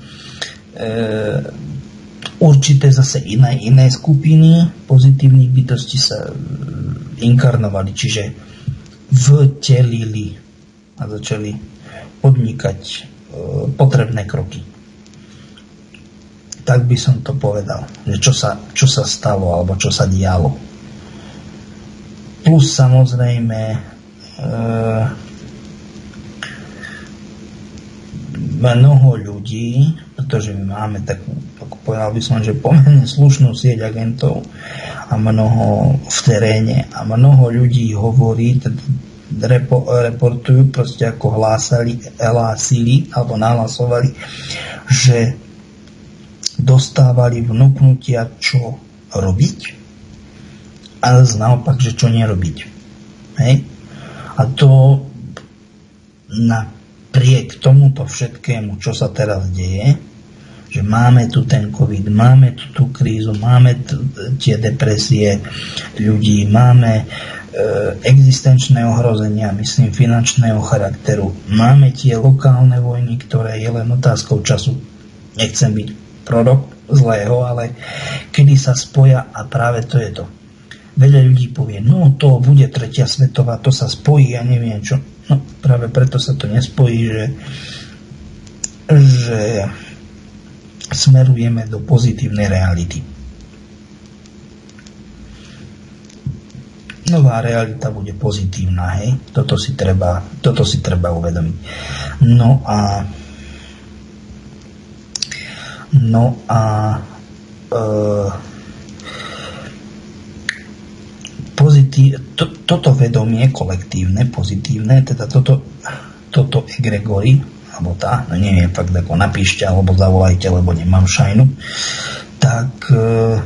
určité zase iné, iné skupiny pozitívnych bytostí sa inkarnovali, čiže vtelili a začali podnikať e, potrebné kroky. Tak by som to povedal, že čo sa, čo sa stalo alebo čo sa dialo. Plus samozrejme e, mnoho ľudí, pretože my máme takú, ako povedal by som, že pomerne slušnú sieť agentov a mnoho v teréne a mnoho ľudí hovorí, teda repo, reportujú, proste ako hlásali, hlásili alebo nahlasovali, že dostávali vnúknutia, čo robiť, ale naopak, že čo nerobiť. Hej? A to napriek tomuto všetkému, čo sa teraz deje, že máme tu ten COVID, máme tu tú krízu, máme tu tie depresie ľudí, máme e, existenčné ohrozenia, myslím, finančného charakteru, máme tie lokálne vojny, ktoré je len otázkou času. Nechcem byť prorok zlého, ale kedy sa spoja, a práve to je to. Veľa ľudí povie, no to bude tretia svetová, to sa spojí, ja neviem čo. No práve preto sa to nespojí, že, že smerujeme do pozitívnej reality. Nová realita bude pozitívna, hej? Toto si treba, toto si treba uvedomiť. No a No a e, pozitív, to, toto vedomie kolektívne, pozitívne, teda toto, toto egregory, alebo tá, no neviem, fakt ako napíšte, alebo zavolajte, lebo nemám šajnu, tak e,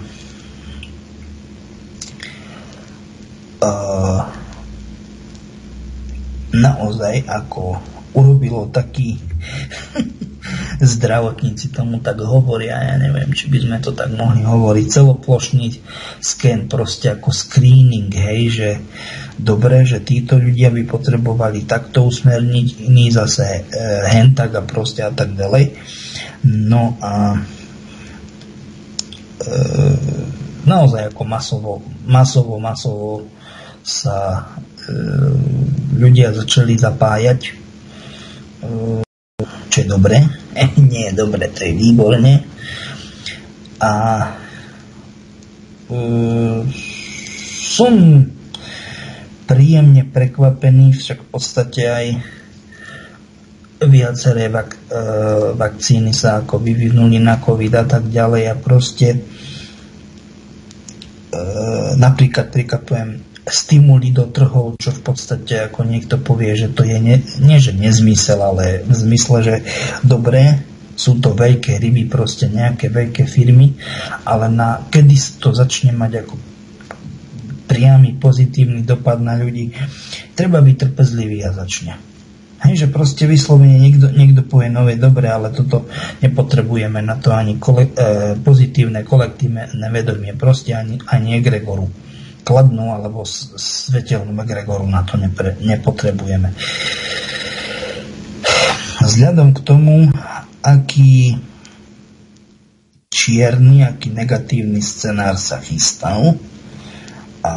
e, naozaj ako urobilo taký zdravotníci tomu tak hovoria, ja neviem, či by sme to tak mohli hovoriť, celoplošný sken, proste ako screening, hej, že dobre, že títo ľudia by potrebovali takto usmerniť, iní zase e, hentak a proste a tak ďalej. No a e, naozaj ako masovo, masovo, masovo sa e, ľudia začali zapájať, e, čo je dobre, nie je dobre, to je výborne. A uh, som príjemne prekvapený, však v podstate aj viaceré vak, uh, vakcíny sa ako vyvinuli na COVID a tak ďalej, a proste uh, napríklad prikapujem stimuli do trhov, čo v podstate ako niekto povie, že to je ne, nie že nezmysel, ale v zmysle, že dobre, sú to veľké ryby, proste nejaké veľké firmy, ale na, kedy to začne mať ako priamy pozitívny dopad na ľudí, treba byť trpezlivý a začne. Hej, že proste vyslovene niekto, niekto povie, no je dobre, ale toto nepotrebujeme na to ani kole, e, pozitívne kolektívne vedomie, proste ani, ani egregoru kladnú alebo svetelnú egregoru na to nepre, nepotrebujeme. Vzhľadom k tomu, aký čierny, aký negatívny scenár sa chystal a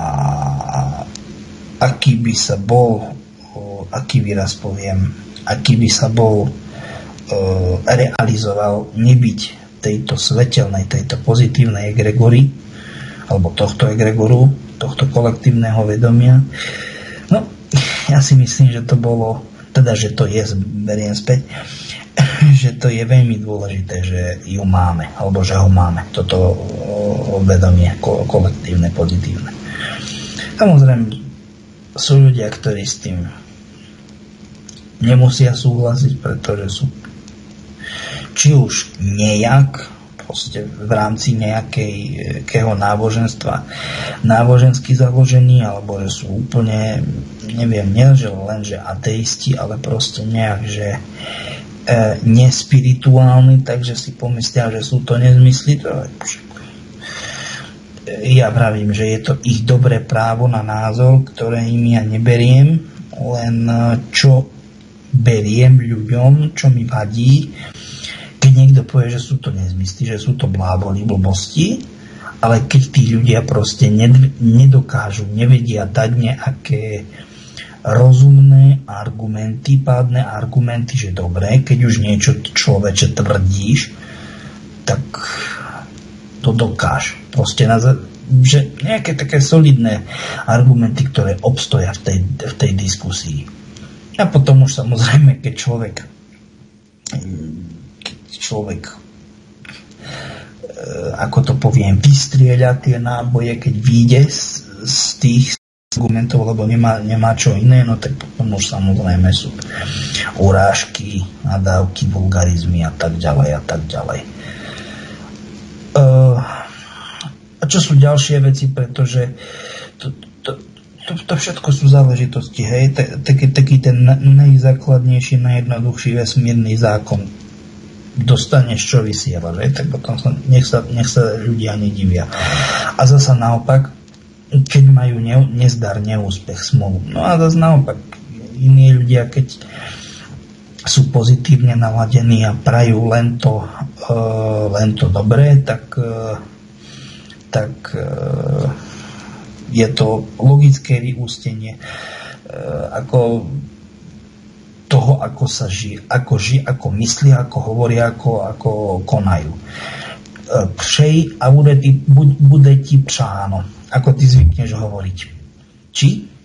aký by sa bol, aký výraz poviem, aký by sa bol realizoval nebyť tejto svetelnej, tejto pozitívnej egregory alebo tohto egregoru, tohto kolektívneho vedomia. No, ja si myslím, že to bolo teda, že to je, beriem späť, že to je veľmi dôležité, že ju máme, alebo že ho máme, toto vedomie kolektívne, pozitívne. Samozrejme, sú ľudia, ktorí s tým nemusia súhlasiť, pretože sú či už nejak, proste v rámci nejakého náboženstva nábožensky založení, alebo že sú úplne, neviem, nie že len, že ateisti, ale proste nejak, že e, nespirituálni, takže si pomyslia, že sú to nezmysly. To, ja pravím, že je to ich dobré právo na názor, ktoré im ja neberiem, len čo beriem ľuďom, čo mi vadí, keď niekto povie, že sú to nezmysly, že sú to bláboli, blbosti, ale keď tí ľudia proste nedokážu, nevedia dať nejaké rozumné argumenty, pádne argumenty, že dobré, keď už niečo človeče tvrdíš, tak to dokáž. Proste na, že nejaké také solidné argumenty, ktoré obstoja v tej, v tej diskusii. A potom už samozrejme, keď človek človek, ako to poviem, vystrieľa tie náboje, keď vyjde z, z tých argumentov, lebo nemá, nemá čo iné, no tak potom už samozrejme sú urážky, nadávky, vulgarizmy a tak ďalej a tak ďalej. A čo sú ďalšie veci, pretože to, to, to, to všetko sú záležitosti, hej, taký, taký ten najzákladnejší, najjednoduchší vesmírny zákon. Dostaneš, čo vysiela, že? Tak potom sa, nech, sa, nech sa ľudia nedivia. A zasa naopak, keď majú ne, nezdar, neúspech, smolu. No a zase naopak, iní ľudia, keď sú pozitívne naladení a prajú len to, uh, len to dobré, tak, uh, tak uh, je to logické vyústenie. Uh, ako toho, ako sa žije, ako žije, ako myslia, ako hovoria, ako, ako konajú. Přeji a bude ti, bude ti přáno. Ako ty zvykneš hovoriť. Či?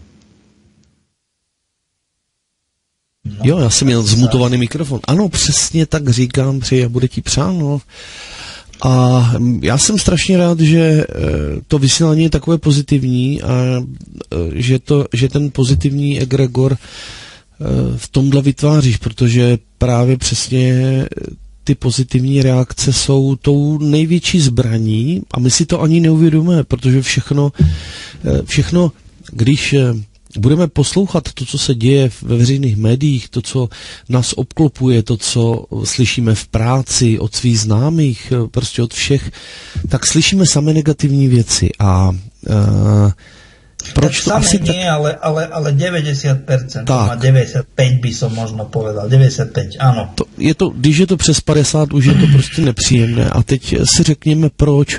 No, jo, já jsem měl zmutovaný mikrofon. Ano, přesně tak říkám, přeji a bude ti přáno. A já jsem strašně rád, že to vysílání je takové pozitivní a že, to, že ten pozitivní egregor v tomhle vytváříš, protože právě přesně ty pozitivní reakce jsou tou největší zbraní a my si to ani neuvědomujeme, protože všechno, všechno, když budeme poslouchat to, co se děje ve veřejných médiích, to, co nás obklopuje, to, co slyšíme v práci od svých známých, prostě od všech, tak slyšíme samé negativní věci a uh, proč to asi nie, tak... ale, ale, ale deväťdesiat percent, a deväťdesiatpäť by som možno povedal, deväťdesiatpäť, áno. To, je to, když je to přes padesát, už je to prostě nepříjemné a teď si řekněme proč.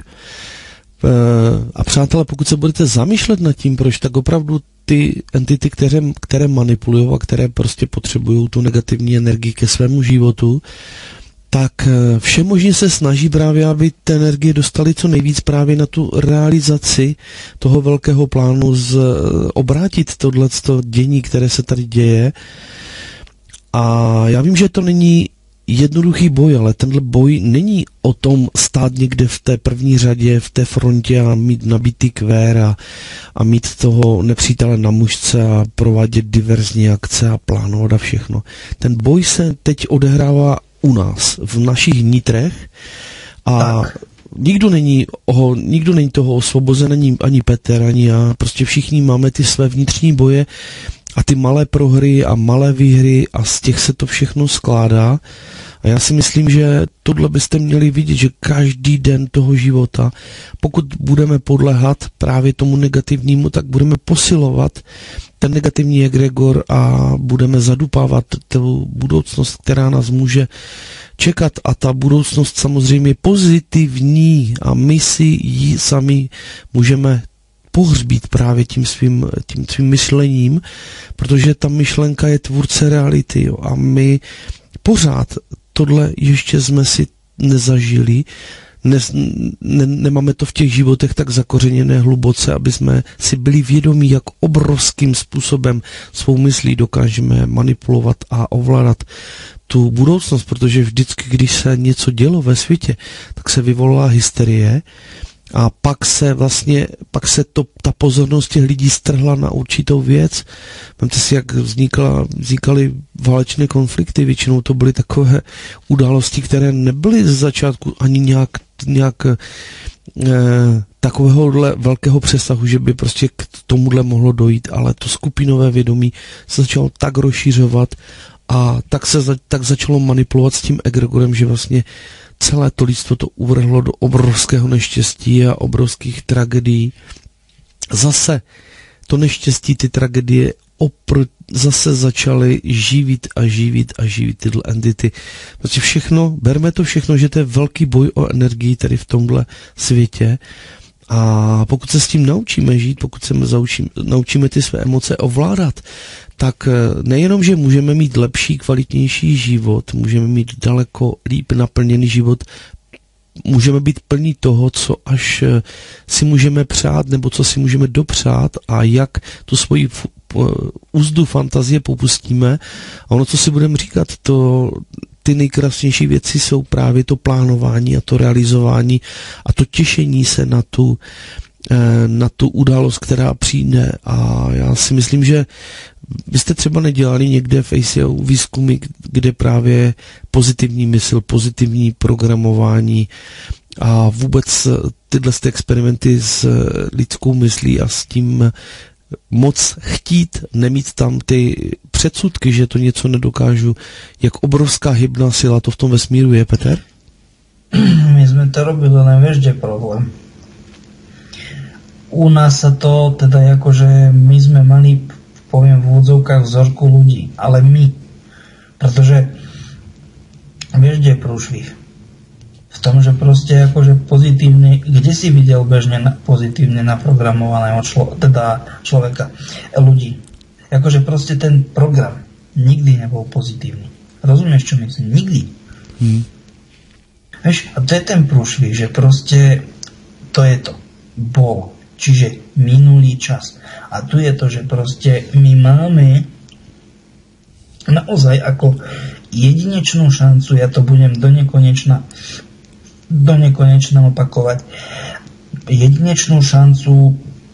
A přátelé, pokud se budete zamýšlet nad tím, proč, tak opravdu ty entity, které, které manipulují a které prostě potřebují tu negativní energii ke svému životu, tak všemožně se snaží právě, aby ty energie dostali co nejvíc právě na tu realizaci toho velkého plánu, z, obrátit tohleto dění, které se tady děje. A já vím, že to není jednoduchý boj, ale tenhle boj není o tom stát někde v té první řadě, v té frontě a mít nabitý kvér a, a mít toho nepřítele na mužce a provádět diverzní akce a plánovat a všechno. Ten boj se teď odehrává u nás, v našich nitrech a tak. Nikdo není, oho, nikdo není toho osvobozen, ani, ani Petr, ani já. Prostě všichni máme ty své vnitřní boje a ty malé prohry a malé výhry a z těch se to všechno skládá. A já si myslím, že tohle byste měli vidět, že každý den toho života, pokud budeme podléhat právě tomu negativnímu, tak budeme posilovat ten negativní egregor a budeme zadupávat tu budoucnost, která nás může čekat. A ta budoucnost samozřejmě je pozitivní a my si ji sami můžeme pohřbít právě tím svým, tím svým myšlením, protože ta myšlenka je tvůrce reality. Jo. A my pořád tohle ještě jsme si nezažili, ne, ne, nemáme to v těch životech tak zakořeněné hluboce, aby jsme si byli vědomí, jak obrovským způsobem svou myslí dokážeme manipulovat a ovládat tu budoucnost, protože vždycky, když se něco dělo ve světě, tak se vyvolala hysterie a pak se vlastně, pak se to, ta pozornost těch lidí strhla na určitou věc. Vemte si, jak vznikla, vznikaly válečné konflikty, většinou to byly takové události, které nebyly z začátku ani nějak, nějak eh, takovéhohle velkého přesahu, že by prostě k tomuhle mohlo dojít, ale to skupinové vědomí se začalo tak rozšířovat a tak se za, tak začalo manipulovat s tím egregorem, že vlastně celé to lidstvo to uvrhlo do obrovského neštěstí a obrovských tragedií. Zase to neštěstí, ty tragedie opr- zase začaly živit a živit a živit tyhle entity. Prostě všechno, berme to všechno, že to je velký boj o energii tady v tomhle světě. A pokud se s tím naučíme žít, pokud se zaučím, naučíme ty své emoce ovládat, tak nejenom, že můžeme mít lepší, kvalitnější život, můžeme mít daleko líp naplněný život, můžeme být plní toho, co až si můžeme přát, nebo co si můžeme dopřát a jak tu svoji úzdu fantazie popustíme. A ono, co si budeme říkat, to ty nejkrásnější věci jsou právě to plánování a to realizování a to těšení se na tu, na tu událost, která přijde. A já si myslím, že byste třeba nedělali někde v A C O výzkumy, kde právě pozitivní mysl, pozitivní programování a vůbec tyhle experimenty s lidskou myslí a s tím moc chtít, nemít tam ty předsudky, že to něco nedokážu. Jak obrovská hybná sila to v tom vesmíru je, Peter? My sme to robili, len vieš, kde problém. U nás sa to, teda akože my sme mali, poviem v úvodzovkách, vzorku ľudí, ale my. Pretože vieš, kde je prúšvih? V tom, že proste akože pozitívne, kde si videl bežne na, pozitívne naprogramovaného člo, teda človeka, ľudí. Akože proste ten program nikdy nebol pozitívny. Rozumieš, čo myslím? Nikdy. Hmm. Vieš, a to je ten prúšvih, že proste to je to. Bol. Čiže minulý čas. A tu je to, že proste my máme naozaj ako jedinečnú šancu, ja to budem do nekonečna do nekonečna opakovať, jedinečnú šancu e,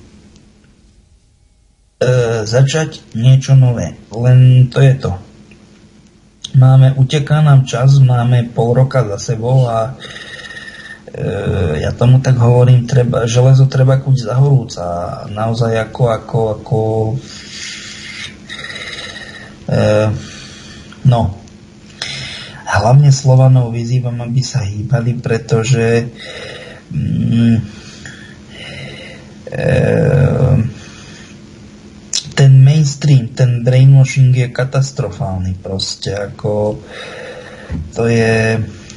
začať niečo nové. Len to je to. Máme, uteká nám čas, máme pol roka za sebou a e, ja tomu tak hovorím, treba, železo treba kuť za horúca. Naozaj ako ako, ako e, no hlavne Slovanov vyzývam, aby sa hýbali, pretože mm, e, ten mainstream, ten brainwashing je katastrofálny proste, ako to je,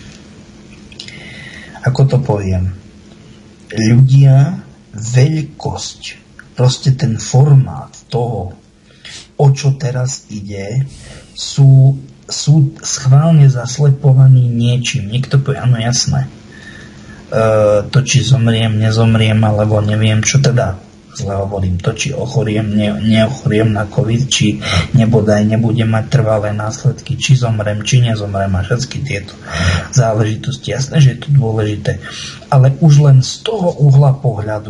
ako to poviem, ľudia, veľkosť, proste ten formát toho, o čo teraz ide, sú sú schválne zaslepovaní niečím. Niekto povie, áno, jasné. E, to, či zomriem, nezomriem, alebo neviem, čo teda zle hovorím. To, či ochoriem, ne, neochoriem na COVID, či nebodaj nebudem mať trvalé následky, či zomrem, či nezomrem a všetky tieto záležitosti. Jasné, že je to dôležité. Ale už len z toho uhla pohľadu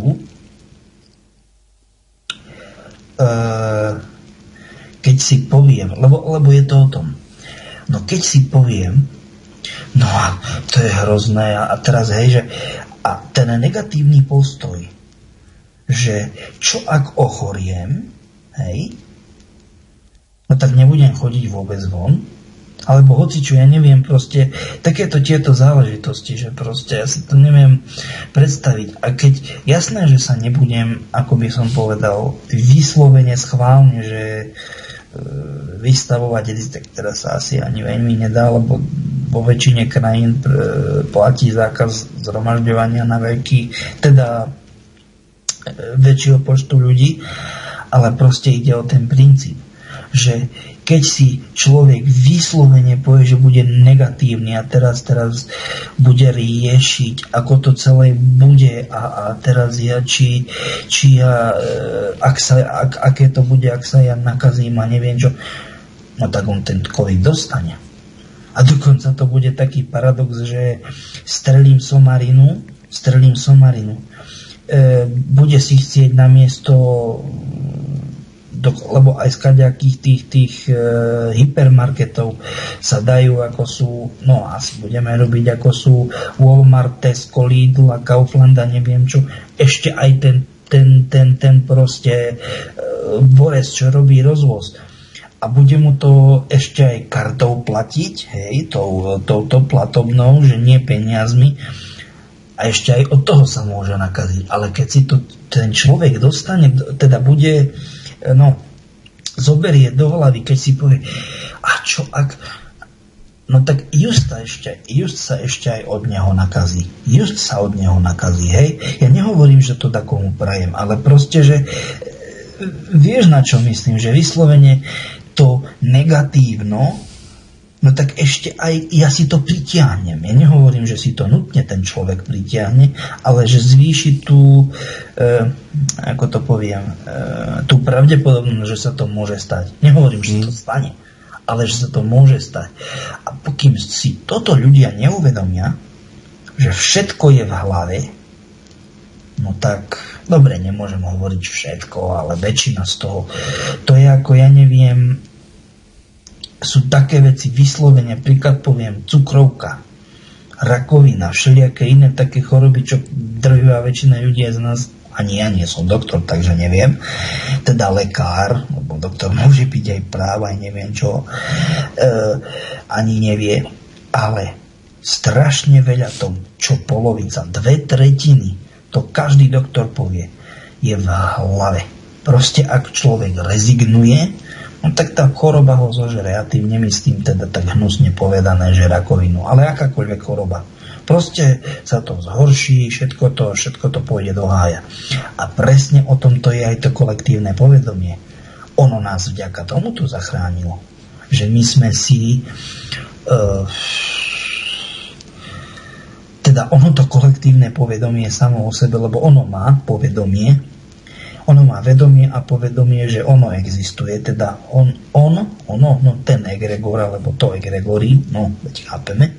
e, keď si poviem, lebo, lebo je to o tom, no keď si poviem, no a to je hrozné a, a teraz hej, že a ten negatívny postoj, že čo ak ochoriem, hej, no tak nebudem chodiť vôbec von, alebo hoci čo, ja neviem, proste takéto tieto záležitosti, že proste ja si to neviem predstaviť. A keď jasné, že sa nebudem, ako by som povedal, vyslovene schválne, že vystavovať rizik, ktorá sa asi ani veľmi nedá, lebo vo väčšine krajín platí zákaz zhromažďovania na veľký, teda väčšieho počtu ľudí, ale proste ide o ten princíp, že keď si človek vyslovene povie, že bude negatívny a teraz, teraz bude riešiť, ako to celé bude a, a teraz ja, či, či ja, ak sa, ak, aké to bude, ak sa ja nakazím a neviem čo, no tak on ten COVID dostane. A dokonca to bude taký paradox, že strelím somarinu, strelím somarinu, e, bude si chcieť na miesto Do, lebo aj z kaďakých tých, tých e, hypermarketov sa dajú, ako sú, no asi budeme robiť, ako sú Walmart, Tesco, Lidl a Kaufland a neviem čo, ešte aj ten, ten, ten, ten proste e, Boris, čo robí rozvoz. A bude mu to ešte aj kartou platiť, hej, tou, touto platobnou, že nie peniazmi. A ešte aj od toho sa môže nakaziť. Ale keď si to ten človek dostane, teda bude no, zoberie do hlavy, keď si povie, a čo ak, no tak just sa ešte, just sa ešte aj od neho nakazí. Just sa od neho nakazí, hej. Ja nehovorím, že to takomu prajem, ale proste, že vieš, na čo myslím, že vyslovene to negatívno, no tak ešte aj ja si to pritiahnem. Ja nehovorím, že si to nutne ten človek pritiahne, ale že zvýši tú, e, ako to poviem, e, tú pravdepodobnosť, že sa to môže stať. Nehovorím, že sa to stane, ale že sa to môže stať. A pokým si toto ľudia neuvedomia, že všetko je v hlave, no tak, dobre, nemôžem hovoriť všetko, ale väčšina z toho, to je ako, ja neviem, sú také veci vyslovene, príklad poviem, cukrovka, rakovina, všelijaké iné také choroby, čo drvivá väčšina ľudí z nás, ani ja nie som doktor, takže neviem, teda lekár, lebo doktor môže piť aj práv, aj neviem čo, e, ani nevie, ale strašne veľa tom, čo polovica, dve tretiny, to každý doktor povie, je v hlave. Proste ak človek rezignuje, no tak tá choroba ho zožere. Ja tým nemyslím teda tak hnusne povedané, že rakovinu, ale akákoľvek choroba. Proste sa to zhorší, všetko to, všetko to pôjde do hája. A presne o tomto je aj to kolektívne povedomie. Ono nás vďaka tomu tu zachránilo. Že my sme si uh, teda ono to kolektívne povedomie samo o sebe, lebo ono má povedomie, ono má vedomie a povedomie, že ono existuje, teda on, on, ono, no ten egregor, alebo to egregorí, no, veď chápeme.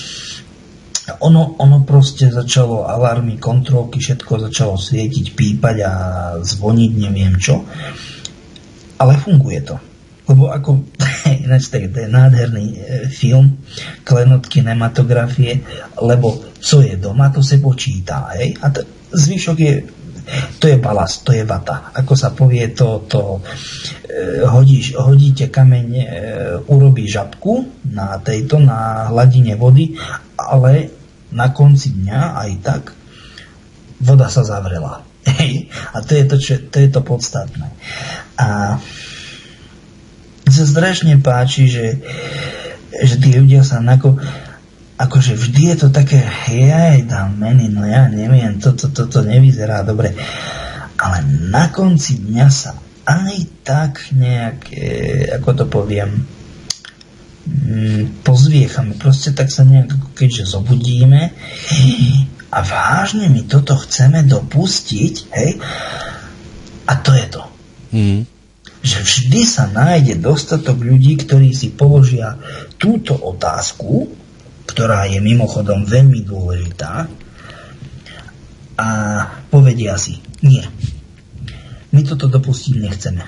Ono, ono proste začalo alarmy, kontrolky, všetko začalo svietiť, pípať a zvoniť, neviem čo. Ale funguje to. Lebo ako, ináč to je nádherný e, film, klenot kinematografie, lebo co je doma, to sa počítá, hej? A to, zvyšok je to je balast, to je vata. Ako sa povie, to, to e, hodíš, hodíte kameň, e, urobí žabku na tejto, na hladine vody, ale na konci dňa aj tak voda sa zavrela. Hej. A to je to, čo, to je to podstatné. A sa strašne páči, že, že tí ľudia sa nako akože vždy je to také, jaj, tam meni, no ja neviem, toto to, to, to nevyzerá dobre. Ale na konci dňa sa aj tak nejak, e, ako to poviem, mm, pozviechame. Proste tak sa nejak, keďže zobudíme a vážne my toto chceme dopustiť, hej, a to je to. Mm. Že vždy sa nájde dostatok ľudí, ktorí si položia túto otázku, ktorá je mimochodom veľmi dôležitá, a povedia si, nie, my toto dopustiť nechceme.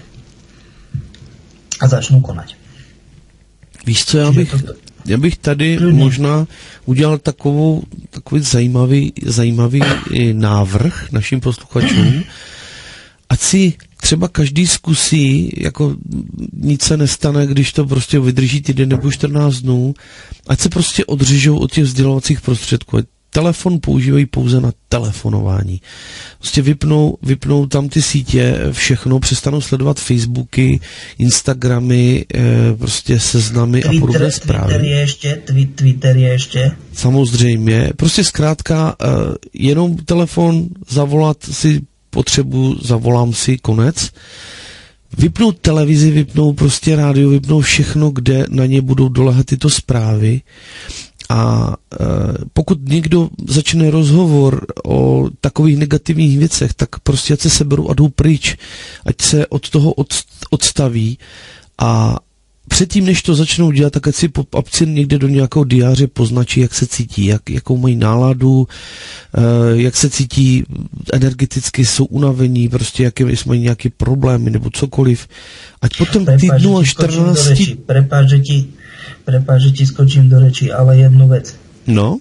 A začnú konať. Víš co, já bych, toto... já bych tady Prudně. možná udělal takovou, takový zajímavý, zajímavý návrh našim posluchačům, ať si třeba každý zkusí, jako nic se nestane, když to prostě vydrží týden nebo čtrnáct dnů, ať se prostě odřižou od těch sdělovacích prostředků. Telefon používají pouze na telefonování. Prostě vypnou, vypnou tam ty sítě, všechno, přestanou sledovat Facebooky, Instagramy, e, prostě seznamy Twitter, a podobné zprávy. Twitter je ještě, Twitter je ještě. Samozřejmě. Prostě zkrátka e, jenom telefon, zavolat si potřebu, zavolám si, konec. vypnout televizi, vypnout prostě rádio, vypnout všechno, kde na ně budou doléhat tyto zprávy. A e, pokud někdo začne rozhovor o takových negativních věcech, tak prostě ať se seberou a jdou pryč, ať se od toho od, odstaví a předtím, než to začnou dělat, tak ať si pop-upci někde do nějakého diáře poznačí, jak se cítí, jak, jakou mají náladu, e, jak se cítí energeticky, jsou unavení, prostě jaké mají nějaké problémy nebo cokoliv. Ať potom týdnu a čtrnácti... Prepáč, že ti Prepáč, že ti skočím do reči, ale jednu vec. No?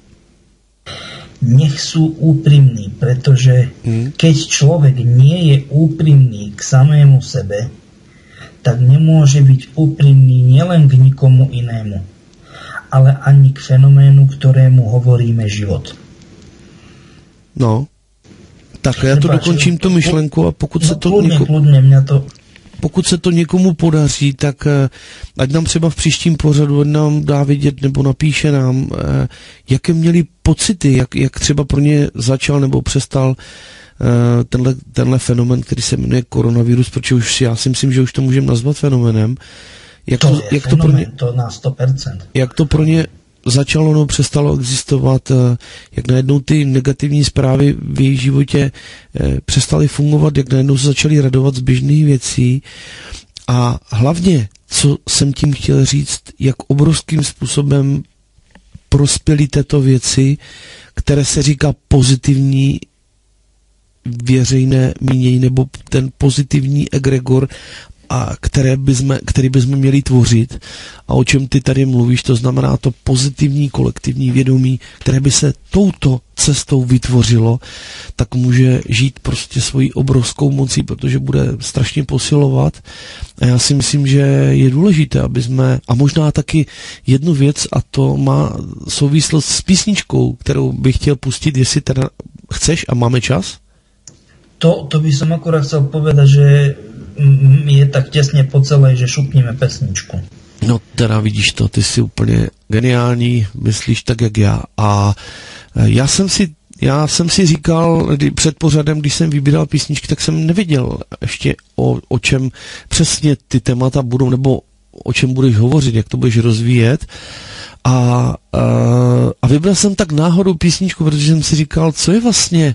Nech sú úprimní, pretože hmm. keď človek nie je úprimný k samému sebe, tak nemôže byť úprimný nielen k nikomu inému, ale ani k fenoménu, ktorému hovoríme život. No, tak já to dokončím tu myšlenku a pokud no, se to... Kludně, něko... kludně, mě to... Pokud se to někomu podaří, tak ať nám třeba v příštím pořadu nám dá vidět nebo napíše nám, jaké měli pocity, jak, jak třeba pro ně začal nebo přestal tenhle, tenhle fenomen, který se jmenuje koronavirus, protože už já si myslím, že už to můžeme nazvat fenomenem. Jak to, to, jak fenomen, to, pro ně, to na sto procent. Jak to pro ně začalo, no, přestalo existovat, jak najednou ty negativní zprávy v jejich životě přestaly fungovat, jak najednou se začaly radovat z běžných věcí a hlavně, co jsem tím chtěl říct, jak obrovským způsobem prospěly této věci, které se říká pozitivní veřejné mínění nebo ten pozitivní egregor, a které bychom, který bychom měli tvořit a o čem ty tady mluvíš, to znamená to pozitivní kolektivní vědomí, které by se touto cestou vytvořilo, tak může žít prostě svojí obrovskou mocí, protože bude strašně posilovat a já si myslím, že je důležité, aby jsme, a možná taky jednu věc, a to má souvislost s písničkou, kterou bych chtěl pustit, jestli teda chceš a máme čas? To, to by som akurát chcel povedať, že je tak těsně po celé, že šupníme pesničku. No teda vidíš to, ty jsi úplně geniální, myslíš tak, jak já. A já jsem si, já jsem si říkal kdy, před pořadem, když jsem vybíral písničky, tak jsem nevěděl ještě o, o čem přesně ty témata budou, nebo o čem budeš hovořit, jak to budeš rozvíjet. A, a, a vybral jsem tak náhodou písničku, protože jsem si říkal, co je vlastně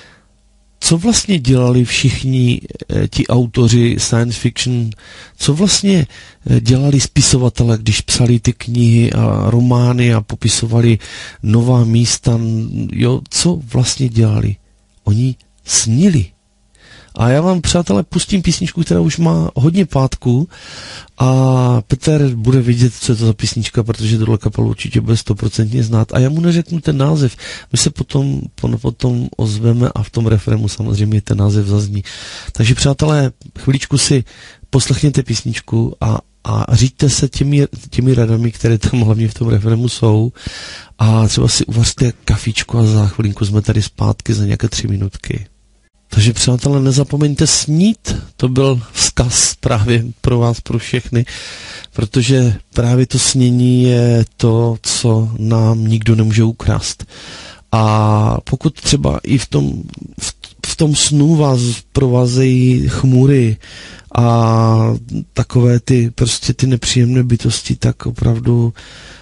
co vlastně dělali všichni eh, ti autoři science fiction, co vlastně eh, dělali spisovatelé, když psali ty knihy a romány a popisovali nová místa, jo, co vlastně dělali? Oni snili. A já vám, přátelé, pustím písničku, která už má hodně pátků a Petr bude vidět, co je to za písnička, protože tohle kapelu určitě bude stoprocentně znát a já mu neřeknu ten název. My se potom, potom ozveme a v tom refrému samozřejmě ten název zazní. Takže, přátelé, chviličku si poslechněte písničku a, a říďte se těmi, těmi radami, které tam hlavně v tom refrému jsou a třeba si uvařte kafičku a za chvilinku jsme tady zpátky za nějaké tři minutky. Takže, přátelé, nezapomeňte snít, to byl vzkaz právě pro vás, pro všechny, protože právě to snění je to, co nám nikdo nemůže ukrást. A pokud třeba i v tom, v, v tom snu vás provázejí chmury a takové ty, prostě ty nepříjemné bytosti, tak opravdu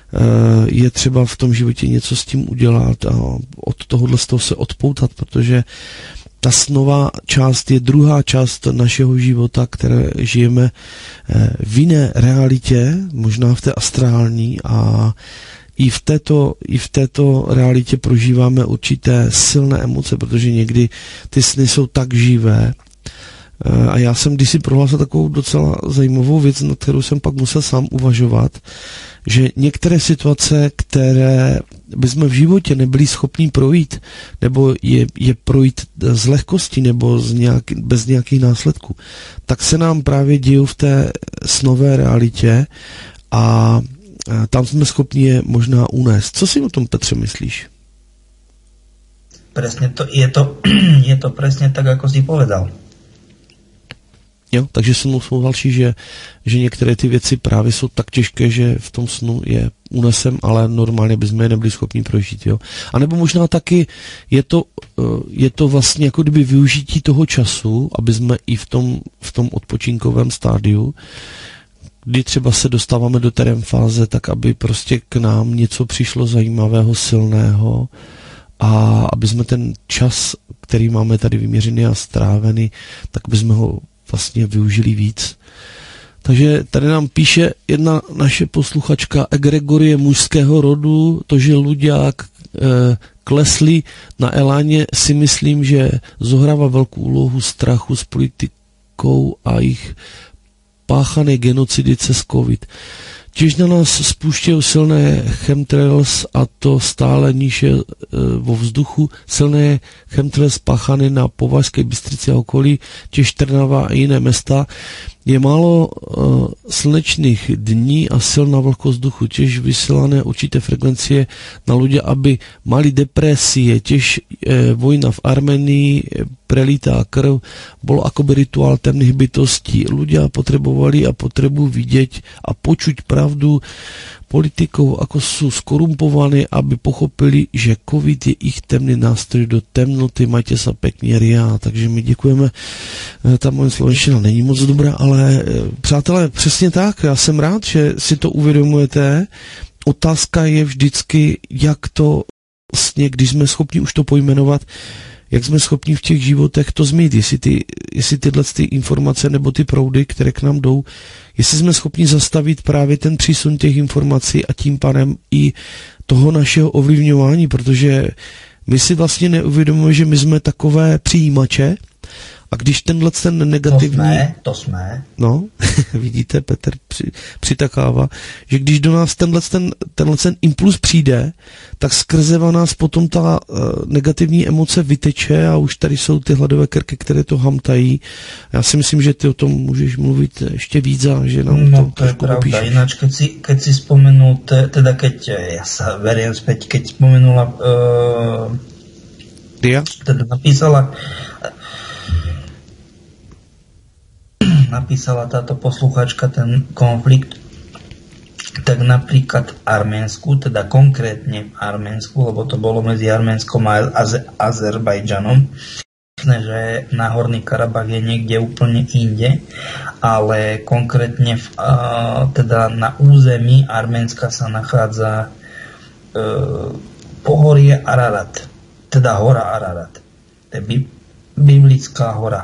je třeba v tom životě něco s tím udělat a od tohohle z toho se odpoutat, protože ta snová část je druhá část našeho života, které žijeme v jiné realitě, možná v té astrální a i v této, i v této realitě prožíváme určité silné emoce, protože někdy ty sny jsou tak živé. A já jsem kdysi prohlásil takovou docela zajímavou věc, na kterou jsem pak musel sám uvažovat, že některé situace, které bychom v životě nebyli schopni projít, nebo je, je projít z lehkosti, nebo z nějak, bez nějakých následků, tak se nám právě dějí v té snové realitě a tam jsme schopni je možná unést. Co si o tom, Petře, myslíš? Presne to, je to, je to presne tak, ako si povedal. Jo, takže se mnou souhlasí, že, že některé ty věci právě jsou tak těžké, že v tom snu je unesem, ale normálně bychom je nebyli schopni prožít. Jo. A nebo možná taky je to, je to vlastně jako kdyby využití toho času, aby jsme i v tom, v tom odpočinkovém stádiu, kdy třeba se dostáváme do té REM fáze, tak aby prostě k nám něco přišlo zajímavého, silného a aby jsme ten čas, který máme tady vyměřený a strávený, tak bychom ho vlastně využili víc. Takže tady nám píše jedna naše posluchačka, egregorie mužského rodu, to, že ľudia e, klesli na eláně, si myslím, že zohrává velkou úlohu strachu s politikou a jich páchané genocidy cez COVID. Tiež na nás spúšťajú silné chemtrails a to stále nižšie e, vo vzduchu. Silné chemtrails páchané na Považskej Bystrici a okolí, tiež Trnava a iné mesta. Je málo e, slnečných dní a silná vlhkosť vzduchu. Tiež vysielané určité frekvencie na ľudia, aby mali depresie. Tiež e, vojna v Arménii, e, prelítá krv, bol akoby rituál temných bytostí. Ľudia potrebovali a potrebujú vidieť a počuť pravdu politikov, ako sú skorumpovaní, aby pochopili, že COVID je ich temný nástroj do temnoty. Majte sa pekne, Ria. Takže my děkujeme. Ta moje slovenština není moc dobrá, ale přátelé, přesně tak. Já jsem rád, že si to uvědomujete. Otázka je vždycky, jak to vlastně, když jsme schopni už to pojmenovat, jak jsme schopni v těch životech to zmít, jestli, ty, jestli tyhle ty informace nebo ty proudy, které k nám jdou, jestli jsme schopni zastavit právě ten přísun těch informací a tím pádem i toho našeho ovlivňování, protože my si vlastně neuvědomujeme, že my jsme takové přijímače a když tenhle ten negativní... To jsme, to jsme. No, vidíte, Petr při, přitakává, že když do nás tenhle ten, tenhle ten impuls přijde, tak skrze nás potom ta uh, negativní emoce vyteče a už tady jsou ty hladové krky, které to hamtají. Já si myslím, že ty o tom můžeš mluvit ještě víc a že nám no, to, to trošku je popíšeš. pravda. Ináč, keď si, keď si spomenul, te, teda keď, ja sa verím späť, keď spomenula, uh, Ria? teda napísala, napísala táto posluchačka ten konflikt, tak napríklad v Arménsku, teda konkrétne v Arménsku, lebo to bolo medzi Arménskom a Az- Azerbajdžanom, že Náhorný Karabach je niekde úplne inde, ale konkrétne v, a, teda na území Arménska sa nachádza e, pohorie Ararat, teda hora Ararat. To je bi- biblická hora.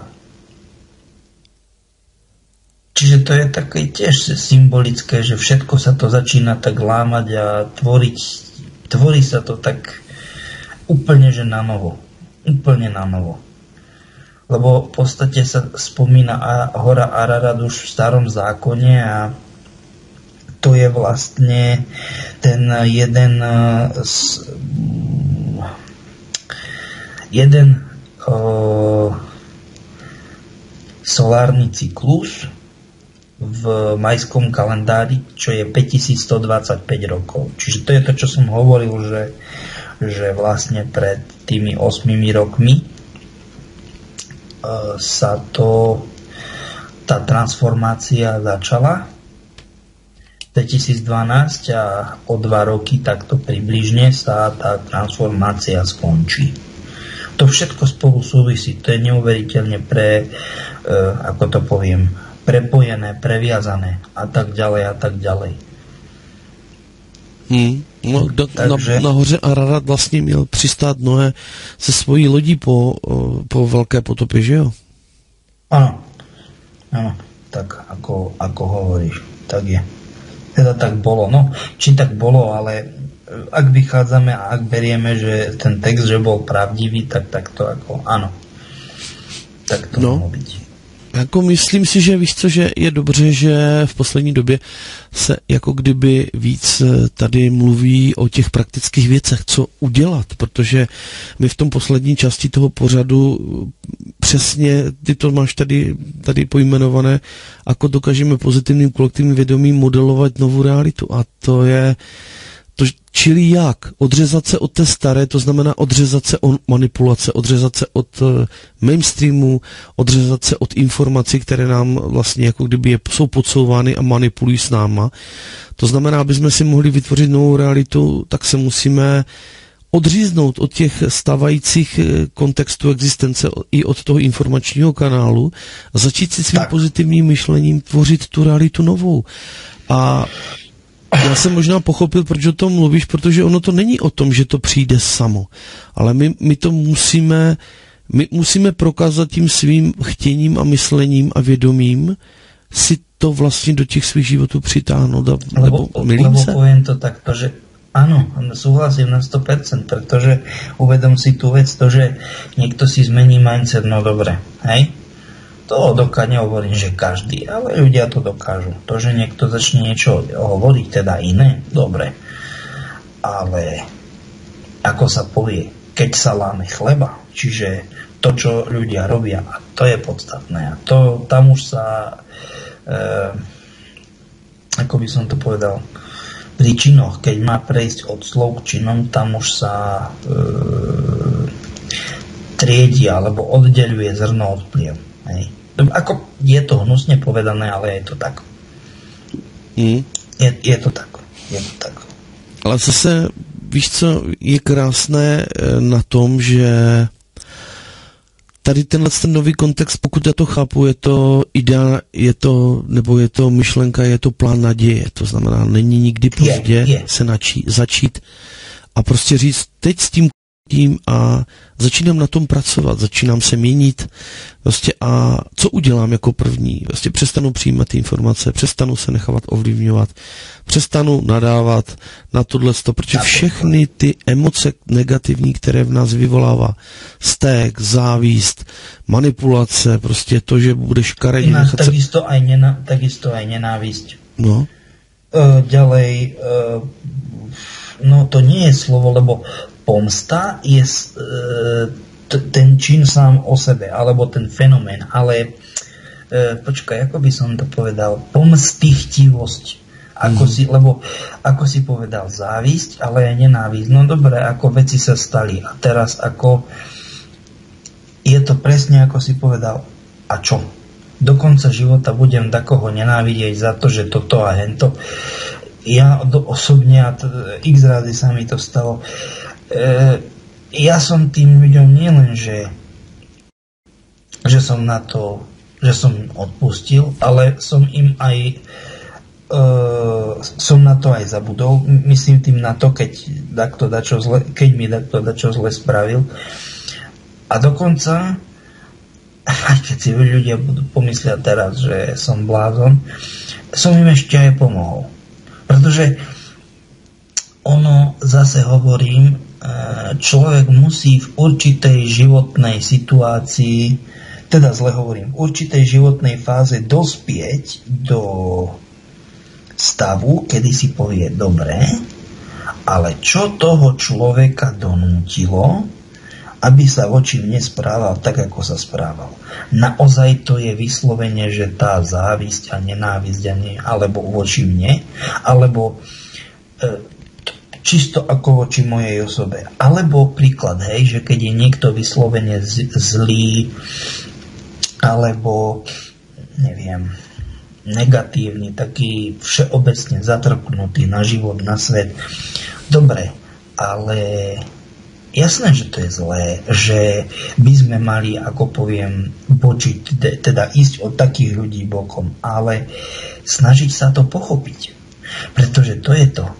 Čiže to je také tiež symbolické, že všetko sa to začína tak lámať a tvoriť, tvorí sa to tak úplne, že na novo. Úplne na novo. Lebo v podstate sa spomína hora Ararat už v starom zákone a to je vlastne ten jeden jeden uh, solárny cyklus v majskom kalendári, čo je päťtisícstodvadsaťpäť rokov. Čiže to je to, čo som hovoril, že, že vlastne pred tými osmými rokmi uh, sa to tá transformácia začala v dvetisícdvanásť a o dva roky takto približne sa tá transformácia skončí. To všetko spolu súvisí. To je neuveriteľne pre, uh, ako to poviem, prepojené, previazané a tak ďalej a tak ďalej. Hmm. No, do, Takže... na, nahoře Ararat vlastně měl přistát Noé se svojí lodí po, po velké potopě, že jo? Áno, áno, tak ako, ako hovoríš, tak je. Teda tak bolo, no, či tak bolo, ale ak vychádzame a ak berieme, že ten text, že bol pravdivý, tak, tak to ako, áno, tak to no. mohlo byť. Jako myslím si, že víš co, že je dobře, že v poslední době se jako kdyby víc tady mluví o těch praktických věcech, co udělat, protože my v tom poslední části toho pořadu přesně, ty to máš tady, tady pojmenované, ako dokážeme pozitivním kolektivním vědomím modelovat novou realitu a to je to, čím Čili jak? Odřezat se od té staré, to znamená odřezat se od manipulace, odřezat se od uh, mainstreamu, odřezat se od informací, které nám vlastně jako kdyby je, jsou podsouvány a manipulují s náma. To znamená, aby jsme si mohli vytvořit novou realitu, tak se musíme odříznout od těch stávajících kontextů existence i od toho informačního kanálu a začít si svým tak. pozitivním myšlením tvořit tu realitu novou. A já jsem možná pochopil, proč o tom mluvíš, protože ono to není o tom, že to přijde samo, ale my, my to musíme, my musíme prokázat tím svým chtěním a myslením a vědomím si to vlastně do těch svých životů přitáhnout. A, lebo, milím lebo se? poviem to takto, že áno, súhlasím na sto percent, pretože uvedom si tú vec, to, že niekto si zmení mindset, no dobre, hej? To dokáže, nehovorím, že každý, ale ľudia to dokážu. To, že niekto začne niečo hovoriť, teda iné, dobre. Ale ako sa povie, keď sa láme chleba, čiže to, čo ľudia robia, a to je podstatné. A to, tam už sa, e, ako by som to povedal, pri činoch, keď má prejsť od slov k činom, tam už sa e, triedi alebo oddeľuje zrno od pliev. Hej. Ako je to hnusne povedané, ale je to tak. Mm. Je, je to tak. Je to tak. Ale zase, víš co, je krásné na tom, že tady tenhle ten nový kontext, pokud já to chápu, je to idea, je to, nebo je to myšlenka, je to plán naděje. To znamená, není nikdy pozdě je, je. se načí, začít a prostě říct, teď s tím tím a začínám na tom pracovat, začínám se měnit prostě a co udělám jako první? Prostě přestanu přijímat ty informace, přestanu se nechávat ovlivňovat, přestanu nadávat na tohleto, protože všechny ty emoce negativní, které v nás vyvolává stek, závíst, manipulace, prostě to, že budeš kareť. Nechat takisto, se... aj nena, takisto aj nenávisť. No. Uh, ďalej, uh, no to nie je slovo, lebo pomsta je t- ten čin sám o sebe, alebo ten fenomén, ale e, počkaj, ako by som to povedal, pomstichtivosť. Ako mm. si, lebo ako si povedal, závisť, ale aj nenávisť. No dobre, ako veci sa stali. A teraz ako je to presne, ako si povedal, a čo? Do konca života budem takoho nenávidieť za to, že toto a hento. Ja do, osobne, a t- x razy sa mi to stalo, E, ja som tým ľuďom nielen, že, že som na to, že som odpustil, ale som im aj e, som na to aj zabudol. Myslím tým na to, keď, dakto dačo zle, keď mi takto dačo zle spravil. A dokonca, aj keď si ľudia budú pomysliať teraz, že som blázon, som im ešte aj pomohol. Pretože ono, zase hovorím, človek musí v určitej životnej situácii, teda zle hovorím, v určitej životnej fáze dospieť do stavu, kedy si povie, dobre, ale čo toho človeka donútilo, aby sa voči mne správal tak, ako sa správal. Naozaj to je vyslovene, že tá závisť a nenávisť a nie, alebo voči mne, alebo e, čisto ako voči mojej osobe. Alebo príklad, hej, že keď je niekto vyslovene z- zlý, alebo, neviem, negatívny, taký všeobecne zatrpnutý na život, na svet. Dobre, ale jasné, že to je zlé, že by sme mali, ako poviem, bočiť, teda ísť od takých ľudí bokom, ale snažiť sa to pochopiť. Pretože to je to.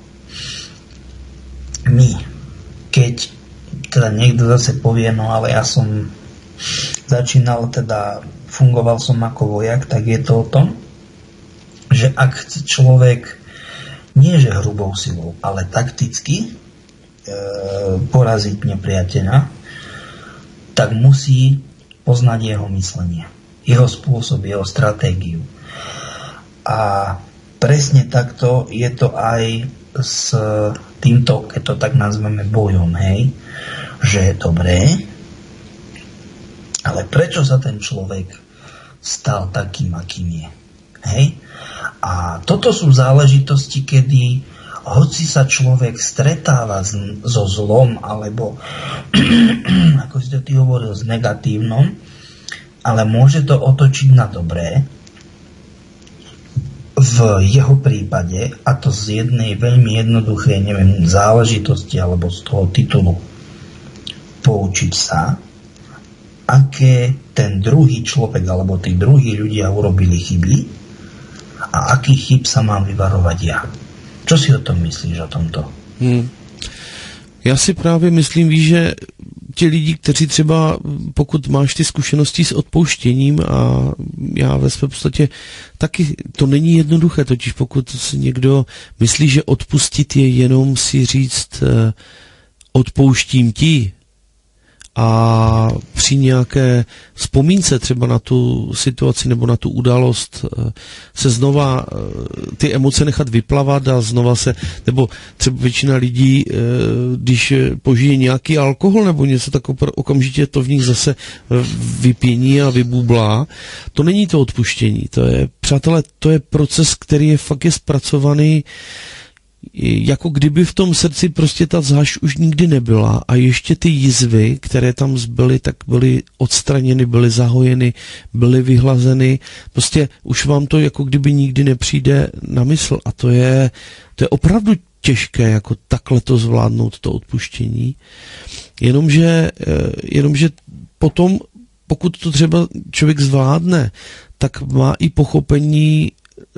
My, keď teda niekto zase povie, no ale ja som začínal, teda fungoval som ako vojak, tak je to o tom, že ak chce človek nie že hrubou silou, ale takticky e, poraziť nepriateľa, tak musí poznať jeho myslenie, jeho spôsob, jeho stratégiu. A presne takto je to aj s týmto, keď to tak nazveme, bojom, hej, že je dobré, ale prečo sa ten človek stal takým, akým je, hej? A toto sú záležitosti, kedy hoci sa človek stretáva s, so zlom, alebo ako si to ty hovoril, s negatívnom, ale môže to otočiť na dobré, v jeho prípade, a to z jednej veľmi jednoduchej, neviem, záležitosti alebo z toho titulu, poučiť sa, aké ten druhý človek alebo tí druhí ľudia urobili chyby a akých chyb sa mám vyvarovať ja. Čo si o tom myslíš, o tomto? Hmm. Já si právě myslím, víš, že ti lidi, kteří třeba, pokud máš ty zkušenosti s odpouštěním, a já ve své podstatě taky, to není jednoduché, totiž pokud si někdo myslí, že odpustit je jenom si říct eh, odpouštím ti, a při nějaké vzpomínce třeba na tu situaci nebo na tu událost se znova ty emoce nechat vyplavat a znova se, nebo třeba většina lidí, když požije nějaký alkohol nebo něco takového, okamžitě to v nich zase vypění a vybublá. To není to odpuštění, to je, přátelé, to je proces, který je fakt je zpracovaný, jako kdyby v tom srdci prostě ta zášť už nikdy nebyla a ještě ty jizvy, které tam zbyly, tak byly odstraněny, byly zahojeny, byly vyhlazeny. Prostě už vám to jako kdyby nikdy nepřijde na mysl a to je, to je opravdu těžké jako takhle to zvládnout, to odpuštění. Jenomže, jenomže potom, pokud to třeba člověk zvládne, tak má i pochopení,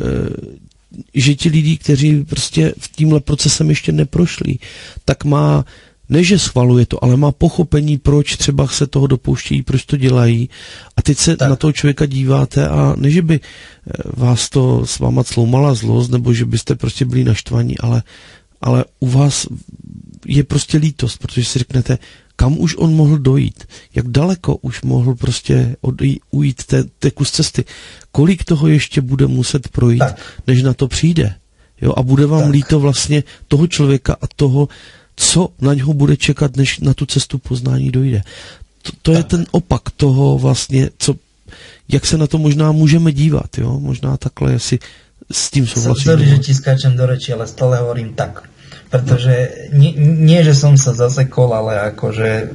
že ti lidi, kteří prostě v tímhle procesem ještě neprošli, tak má, ne že schvaluje to, ale má pochopení, proč třeba se toho dopouštějí, proč to dělají. A teď se tak na toho člověka díváte a ne, že by vás to s váma cloumala zlost, nebo že byste prostě byli naštvaní, ale, ale u vás je prostě lítost, protože si řeknete, kam už on mohl dojít, jak daleko už mohl prostě odjí, ujít té, té kus cesty, kolik toho ještě bude muset projít, tak, než na to přijde. Jo? A bude vám tak líto vlastně toho člověka a toho, co na něho bude čekat, než na tu cestu poznání dojde. To, to je ten opak toho vlastně, co, jak se na to možná můžeme dívat. Jo? Možná takhle, jestli s tím souhlasím. Sorry, že ti skáčem do reči, ale stále hovorím tak. Pretože nie, nie, že som sa zasekol, ale akože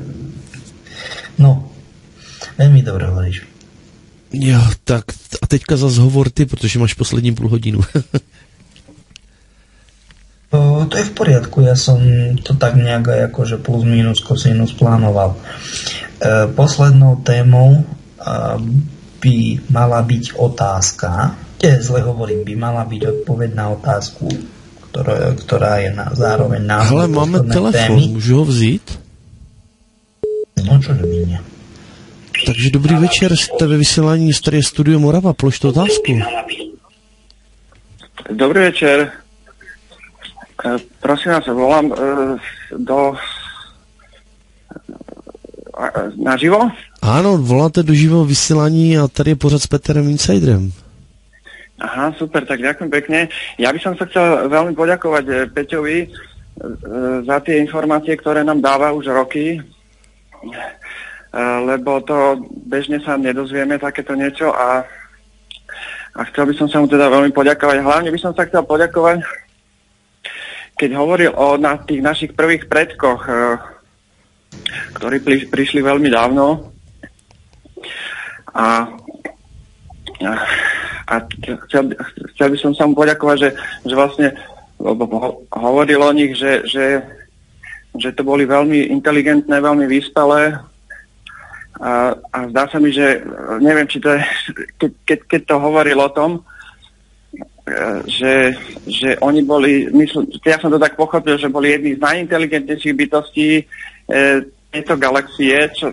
no, veľmi dobre hovoríš. Jo, tak a teďka zase hovor ty, protože máš poslední půl hodinu. to, to je v poriadku, ja som to tak nejak akože plus minus kosinus plánoval. E, poslednou témou e, by mala byť otázka, nie zle hovorím, by mala byť odpoveď na otázku, Ktorá, ktorá je na, zároveň názov. Ale máme telefon, témy. Můžu ho vzít? No čo dovíně. Takže dobrý večer, jste ve vysílání Staré studio Morava, položte otázku. Dobrý večer. Prosím vás, volám do naživo? Áno, voláte do živého vysílání a tady je pořad s Petrem Insiderem. Aha, super, tak ďakujem pekne. Ja by som sa chcel veľmi poďakovať Peťovi za tie informácie, ktoré nám dáva už roky, lebo to bežne sa nedozvieme takéto niečo a, a chcel by som sa mu teda veľmi poďakovať. Hlavne by som sa chcel poďakovať, keď hovoril o na tých našich prvých predkoch, ktorí pri, prišli veľmi dávno a A chcel, chcel by som sa mu poďakovať, že, že vlastne hovoril o nich, že, že, že to boli veľmi inteligentné, veľmi vyspelé a, a zdá sa mi, že neviem, či to je, keď, keď, keď to hovoril o tom, že, že oni boli, myslím, ja som to tak pochopil, že boli jedni z najinteligentnejších bytostí e, tejto galaxie, čo,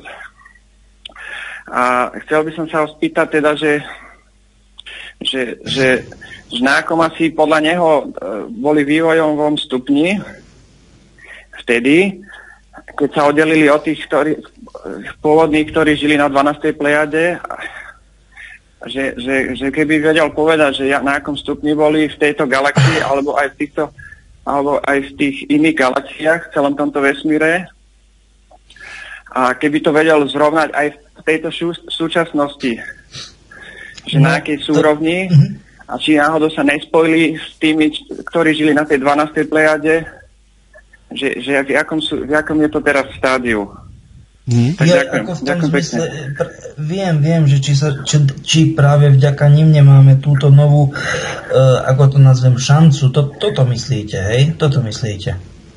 a chcel by som sa ho spýtať teda, že Že, že, že na akom asi podľa neho e, boli vývojovom stupni vtedy, keď sa oddelili od tých ktorí, pôvodných, ktorí žili na dvanástej plejade, že, že, že keby vedel povedať, že ja, na akom stupni boli v tejto galaxii, alebo aj v týchto, alebo aj v tých iných galaxiách v celom tomto vesmíre, a keby to vedel zrovnať aj v tejto šu, súčasnosti, že no, na akej súrovni, to, a či náhodou sa nespojili s tými, ktorí žili na tej dvanástej plejade, že, že v, jakom sú, v jakom je to teraz v stádiu. Hmm. Tak ja, ďakujem, ako v tom zmysle, pr- viem, viem, že či, sa, či, či práve vďaka nim nemáme túto novú, uh, ako to nazvem, šancu, to, toto myslíte, hej? Toto myslíte.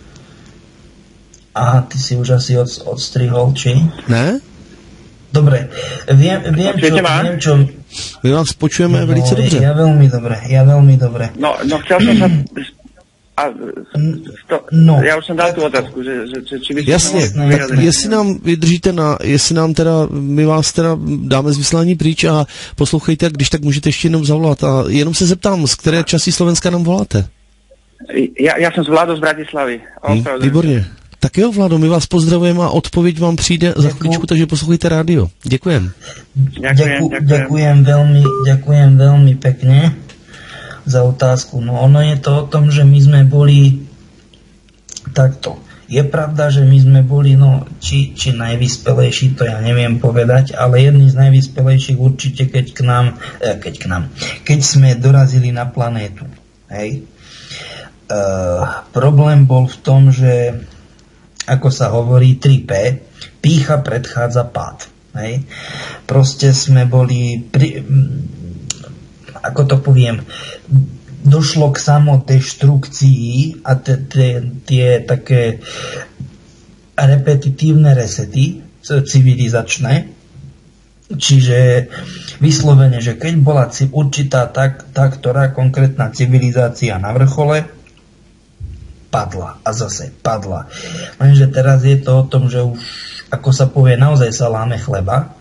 Aha, ty si už asi od, odstrihol, či? Ne? Dobre, viem, viem, čo, viem čo... My vás počujeme no, velice dobře. Ja veľmi dobre, ja veľmi dobre. No, no chcel som sa... A to, no, já už jsem dal tu otázku, že, že, že či byste... Jasně, tak jestli nám vydržíte na, jestli nám teda, my vás teda dáme z vysílání pryč a poslouchejte, když tak můžete ještě jenom zavolat. A jenom se zeptám, z které části Slovenska nám voláte? Já, já jsem z Vlado z Bratislavy. Hmm, výborně. Tak jo, Vlado, my vás pozdravujeme a odpověď vám přijde za chvíličku, takže poslouchejte rádio. Děkujem. Ďakujem, ďakujem veľmi, ďakujem veľmi pekne za otázku. No ono je to o tom, že my sme boli takto. Je pravda, že my sme boli, no, či, či najvyspelejší, to ja neviem povedať, ale jedni z najvyspelejších určite, keď k nám, eh, keď k nám, keď sme dorazili na planétu. Hej. Uh, problém bol v tom, že ako sa hovorí tri pé, pýcha predchádza pád. Hej. Proste sme boli pri, ako to poviem, došlo k samodeštrukcii a tie také repetitívne resety civilizačné, čiže vyslovene, že keď bola určitá tak, tá, ktorá konkrétna civilizácia na vrchole, padla a zase padla. Lenže teraz je to o tom, že už, ako sa povie, naozaj sa láme chleba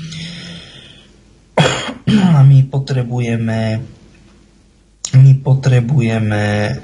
a my potrebujeme my potrebujeme e,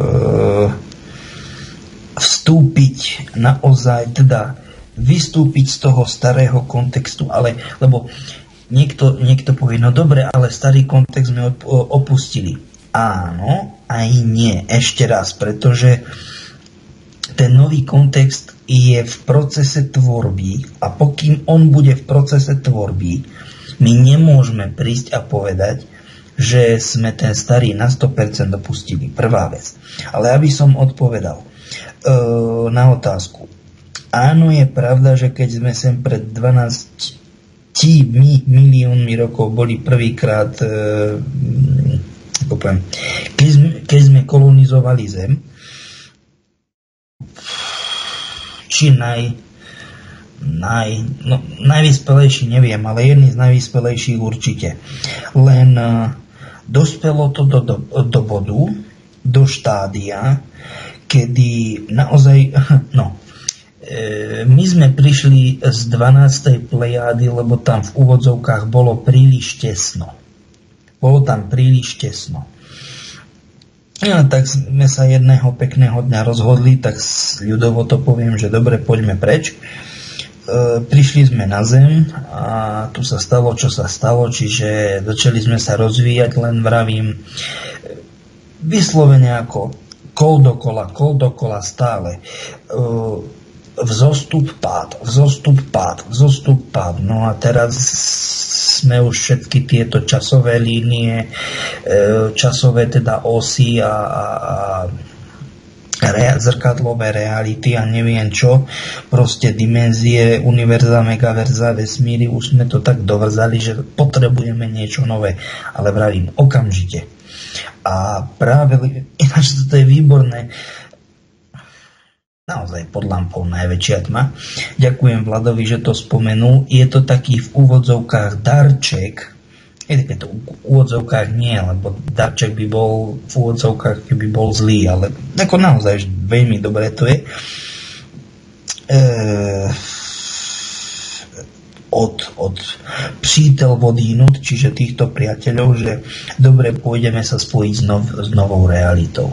vstúpiť naozaj, teda vystúpiť z toho starého kontextu, ale, lebo niekto, niekto povie, no dobre, ale starý kontext sme opustili. Áno, aj nie, ešte raz, pretože ten nový kontext je v procese tvorby a pokým on bude v procese tvorby, my nemôžeme prísť a povedať, že sme ten starý na sto percent dopustili. Prvá vec. Ale aby som odpovedal e, na otázku. Áno, je pravda, že keď sme sem pred dvanástimi miliónmi rokov boli prvýkrát e, ako poviem, keď sme, keď sme kolonizovali Zem, či naj, naj, no, najvyspelejší neviem, ale jedný z najvyspelejších určite. Len uh, dospelo to do, do, do bodu, do štádia, kedy naozaj, no, e, my sme prišli z dvanástej plejády, lebo tam v úvodzovkách bolo príliš tesno. Bolo tam príliš tesno. Ja, tak sme sa jedného pekného dňa rozhodli, tak ľudovo to poviem, že dobre, poďme preč. E, prišli sme na Zem a tu sa stalo, čo sa stalo, čiže začali sme sa rozvíjať, len vravím vyslovene ako kol dokola, kol dokola stále. E, vzostup, pád, vzostup, pád, vzostup, pád. No a teraz sme už všetky tieto časové línie, časové teda osy a, a, a rea, zrkadlové reality a neviem čo, proste dimenzie, univerza, megaverza, vesmíry, už sme to tak dovrzali, že potrebujeme niečo nové. Ale vravím, okamžite. A práve, ináč to je výborné, naozaj pod lampou najväčšia tma. Ďakujem Vladovi, že to spomenul. Je to taký v úvodzovkách darček. Je to v úvodzovkách nie, lebo darček by bol v úvodzovkách, keby bol zlý, ale ako naozaj veľmi dobre to je. E, od, od přítel vodínut, čiže týchto priateľov, že dobre, pôjdeme sa spojiť s, nov, s novou realitou.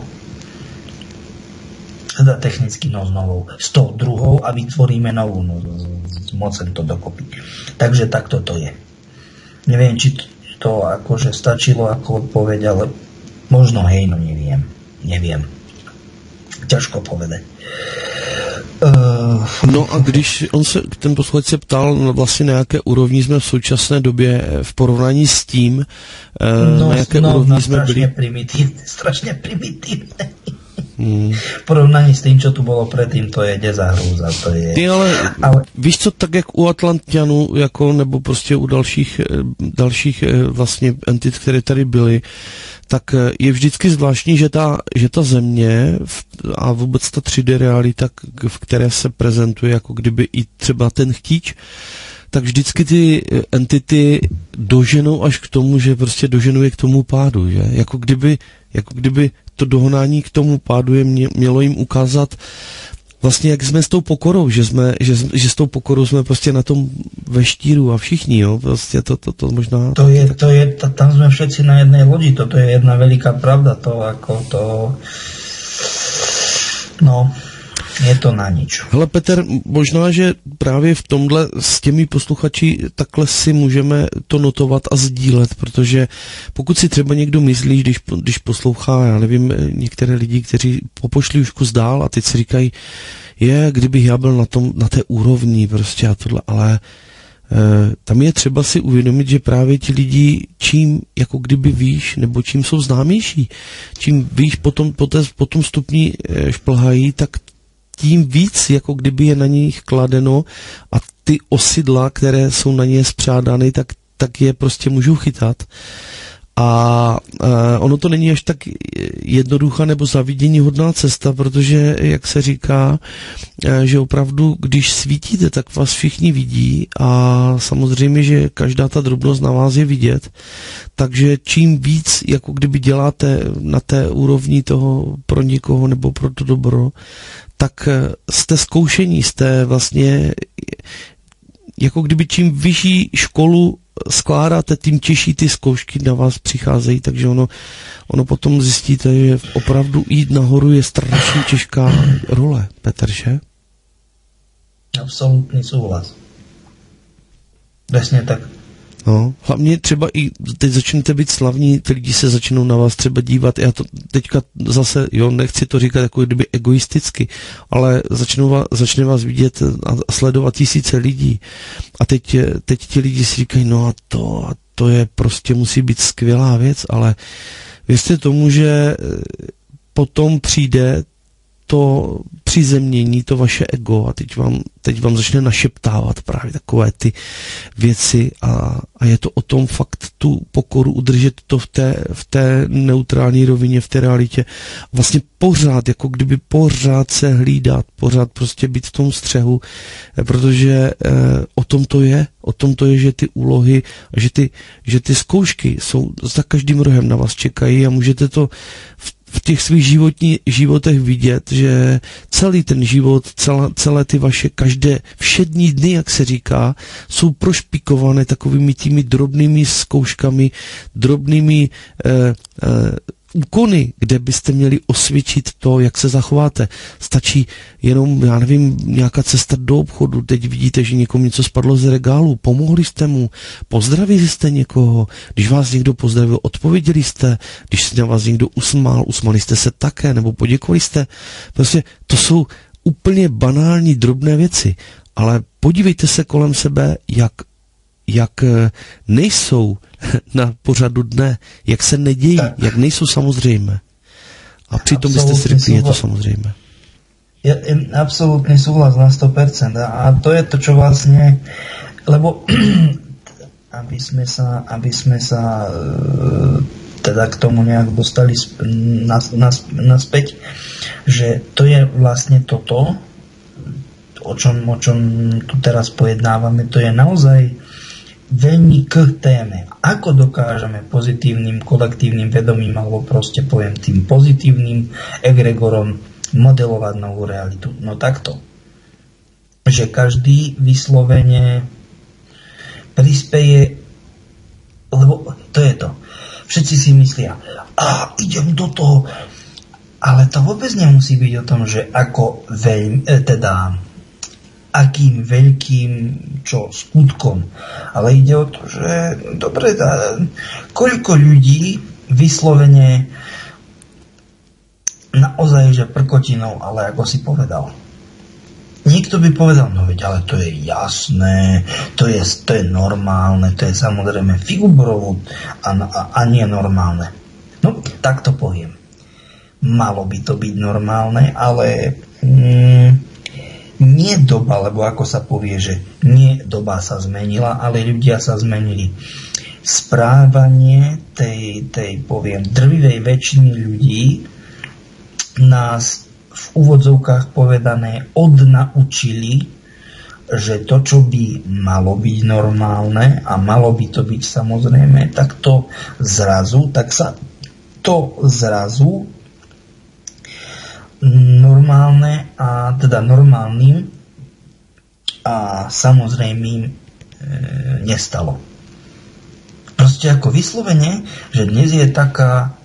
Teda technicky no znovu s tou druhou a vytvoríme novú, no, zmocem to dokopy. Takže takto to je. Neviem, či to, to akože stačilo ako odpoveď, ale možno hej, no neviem. Neviem. Ťažko povedať. Uh, No a když on se, ten posluchač se ptal, no vlastně na jaké úrovni jsme v současné době v porovnání s tím, no, na jaké no, úrovni no, jsme byli. Primitívne, strašne primitívne. Hmm. V porovnaní s tým, čo tu bolo predtým, to je dezahrúza. To je... Ty ale, ale víš co, tak jak u Atlantianů, jako, nebo prostě u dalších, dalších vlastně entit, které tady byly, tak je vždycky zvláštní, že ta, že ta země a vůbec ta tři dé realita, v které se prezentuje jako kdyby i třeba ten chtíč, tak vždycky ty entity doženou až k tomu, že prostě doženuje k tomu pádu, že? Jako kdyby, jako kdyby to dohnání k tomu pádu je mě, mělo jim ukázat vlastně, jak jsme s tou pokorou, že jsme, že, že s tou pokorou jsme prostě na tom veštíru a všichni, jo, prostě to, to, to možná... To je, to je, tam jsme všetci na jednej lodi, toto je jedna veliká pravda, to jako to... No... Je to na nič. Hele Peter, možná, že právě v tomhle s těmi posluchači takhle si můžeme to notovat a sdílet, protože pokud si třeba někdo myslí, když, když poslouchá, já nevím, některé lidi, kteří popošli už kus dál a teď si říkají, je, kdybych já byl na, tom, na té úrovni prostě a tohle, ale e, tam je třeba si uvědomit, že právě ti lidi, čím jako kdyby víš, nebo čím jsou známější, čím víš potom, po, té, po tom stupni e, šplhají, tak tím víc, jako kdyby je na nich kladeno a ty osidla, které jsou na ně spřádány, tak, tak je prostě můžou chytat. A uh, ono to není až tak jednoduchá nebo zavidění hodná cesta, protože, jak se říká, uh, že opravdu, když svítíte, tak vás všichni vidí a samozřejmě, že každá ta drobnost na vás je vidět, takže čím víc, jako kdyby děláte na té úrovni toho pro někoho nebo pro to dobro, tak jste zkoušení, jste vlastně, jako kdyby čím vyšší školu skládáte, tím těžší ty zkoušky na vás přicházejí, takže ono, ono potom zjistíte, že opravdu jít nahoru je strašně těžká role, Petr, že? Absolutní souhlas. Přesně tak. No, hlavně třeba i teď začnete být slavní, ty lidi se začnou na vás třeba dívat, já to teďka zase, jo, nechci to říkat jako kdyby egoisticky, ale začnou vás, začne vás vidět a sledovat tisíce lidí a teď, teď ti lidi si říkají, no a to, a to je prostě musí být skvělá věc, ale věřte tomu, že potom přijde to přizemnění, to vaše ego a teď vám, teď vám začne našeptávat právě takové ty věci a, a je to o tom fakt tu pokoru udržet to v té, v té neutrální rovině, v té realitě. Vlastně pořád, jako kdyby pořád se hlídat, pořád prostě být v tom střehu, protože eh, o tom to je, o tom to je, že ty úlohy, že ty, že ty zkoušky jsou za každým rohem na vás čekají a můžete to v v těch svých životní, životech vidět, že celý ten život, celé, celé ty vaše každé všední dny, jak se říká, jsou prošpikované takovými těmi drobnými zkouškami, drobnými eh, eh, úkony, kde byste měli osvědčit to, jak se zachováte. Stačí jenom, já nevím, nějaká cesta do obchodu, teď vidíte, že někomu něco spadlo z regálu, pomohli jste mu, pozdravili jste někoho, když vás někdo pozdravil, odpověděli jste, když se na vás někdo usmál, usmali jste se také, nebo poděkovali jste. Prostě to jsou úplně banální, drobné věci, ale podívejte se kolem sebe, jak jak nejsou na pořadu dne, jak se nedějí, tak. Jak nejsou samozřejmé. A přitom byste si řekli, je to samozřejmé. Je, je absolútny súhlas na sto percent. A to je to, čo vlastne, lebo aby sme sa, aby sme sa teda k tomu nejak dostali naspäť, že to je vlastne toto, o čom, o čom tu teraz pojednávame, to je naozaj veľmi k téme. Ako dokážeme pozitívnym kolektívnym vedomím, alebo proste poviem tým pozitívnym egregorom modelovať novú realitu? No takto. Že každý vyslovene prispeje, lebo to je to. Všetci si myslia, a idem do toho, ale to vôbec nemusí byť o tom, že ako veľmi, teda akým veľkým, čo, skutkom. Ale ide o to, že dobre, tá, koľko ľudí vyslovene naozaj, že prkotinou, ale ako si povedal, Niekto by povedal, no veď, ale to je jasné, to je, to je normálne, to je samozrejme figurovo a, a, a nie normálne. No, tak to poviem. Malo by to byť normálne, ale mm, nie doba, lebo ako sa povie, že nie doba sa zmenila, ale ľudia sa zmenili. Správanie tej, tej poviem, drvivej väčšiny ľudí nás v úvodzovkách povedané odnaučili, že to, čo by malo byť normálne a malo by to byť samozrejme, tak to zrazu, tak sa to zrazu normálne a teda normálnym a samozrejmým e, nestalo. Proste ako vyslovene, že dnes je taká,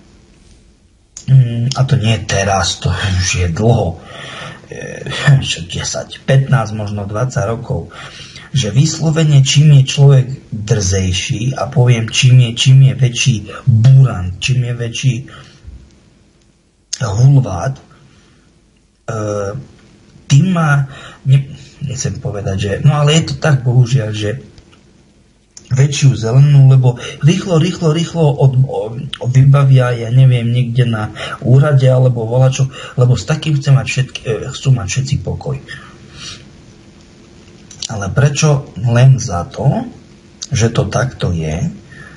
a to nie je teraz, to už je dlho, desať, pätnásť, možno dvadsať rokov, že vyslovene čím je človek drzejší a poviem čím je, čím je väčší búran, čím je väčší hulvát, tým má, ne, nechcem povedať, že, no ale je to tak bohužiaľ, že väčšiu zelenú, lebo rýchlo, rýchlo, rýchlo od, od, od vybavia, ja neviem, niekde na úrade alebo volačo, lebo s takým chcú mať, všetky, chcú mať všetci pokoj. Ale prečo? Len za to, že to takto je, e,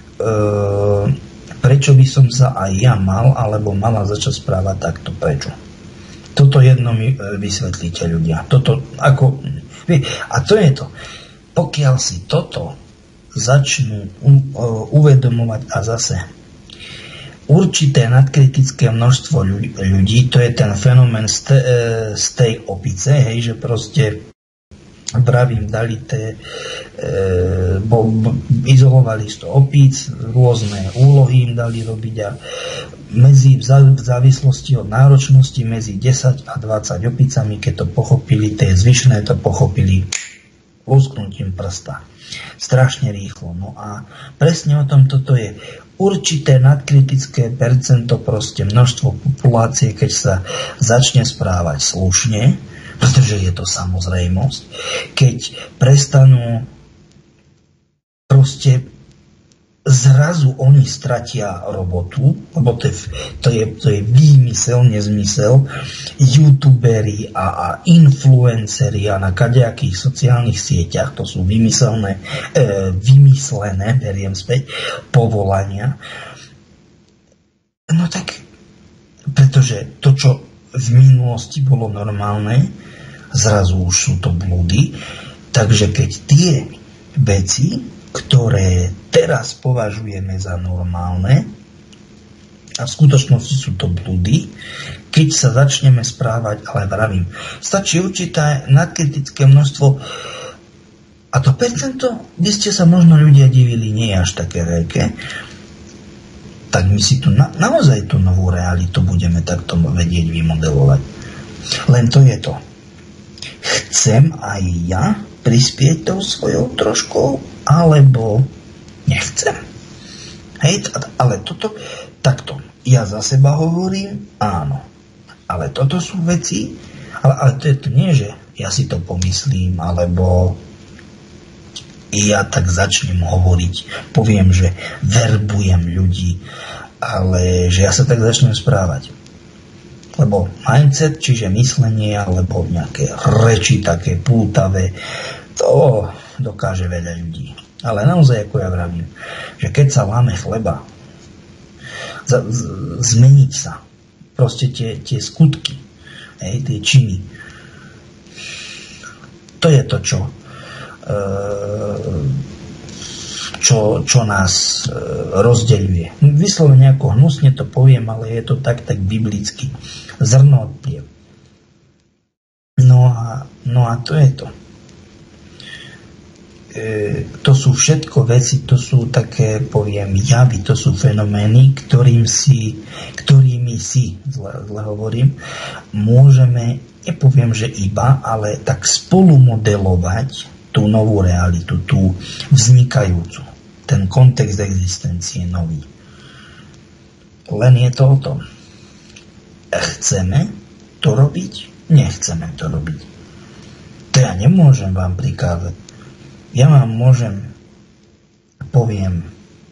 prečo by som sa aj ja mal alebo mala začať správať takto? Prečo? Toto jedno mi vysvetlíte ľudia. Toto ako, a to je to. Pokiaľ si toto začnú uvedomovať a zase určité nadkritické množstvo ľudí, to je ten fenomén z, te, z tej opice, hej, že proste vravím, dali té, e, bo, bo, izolovali sto opíc, rôzne úlohy im dali robiť a medzi, v závislosti od náročnosti medzi desať a dvadsať opicami, keď to pochopili, tie zvyšné to pochopili lusknutím prsta. Strašne rýchlo. No a presne o tom toto je. Určité nadkritické percento, proste množstvo populácie, keď sa začne správať slušne, pretože je to samozrejmosť, keď prestanú proste zrazu oni stratia robotu, lebo to je, to je, to je výmysel, nezmysel, youtuberi a, a influenceri a na kadejakých sociálnych sieťach, to sú vymyselné, e, vymyslené, beriem späť, povolania. No tak, pretože to, čo v minulosti bolo normálne, zrazu už sú to blúdy, takže keď tie veci, ktoré teraz považujeme za normálne a v skutočnosti sú to blúdy, keď sa začneme správať, ale vravím, stačí určité nadkritické množstvo a to percento, by ste sa možno ľudia divili, nie je až také veľké, tak my si tu na, naozaj tú novú realitu budeme takto vedieť vymodelovať. Len to je to. Chcem aj ja prispieť tou svojou troškou, alebo nechcem. Hej, ale toto, takto, ja za seba hovorím, áno. Ale toto sú veci, ale, ale to je to nie, že ja si to pomyslím, alebo ja tak začnem hovoriť, poviem, že verbujem ľudí, ale že ja sa tak začnem správať. Lebo mindset, čiže myslenie, alebo nejaké reči také pútavé, to dokáže veľa ľudí. Ale naozaj, ako ja vravím, že keď sa láme chleba, z- z- zmeniť sa, proste tie, tie skutky, hej, tie činy, to je to, čo čo, čo nás rozdeľuje. Vyslovene ako hnusne to poviem, ale je to tak, tak biblicky. Zrno od pliev. No a, no a to je to. E, to sú všetko veci, to sú také, poviem, javy, to sú fenomény, ktorým si, ktorými si, zle, zle hovorím, môžeme, nepoviem, že iba, ale tak spolu modelovať tú novú realitu, tú vznikajúcu. Ten kontext existencie nový. Len je to o tom. Chceme to robiť? Nechceme to robiť. ja nemôžem vám prikázať. Ja vám môžem, poviem,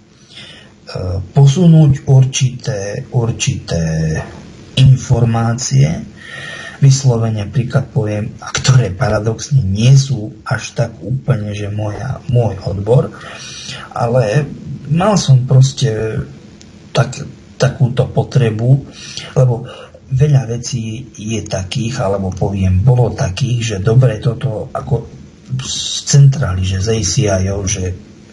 posunúť určité, určité informácie, vyslovene príklad poviem, a ktoré paradoxne nie sú až tak úplne, že moja, môj odbor, ale mal som proste tak, takúto potrebu, lebo veľa vecí je takých, alebo poviem, bolo takých, že dobre toto ako z centrály, že z á cé í ó, že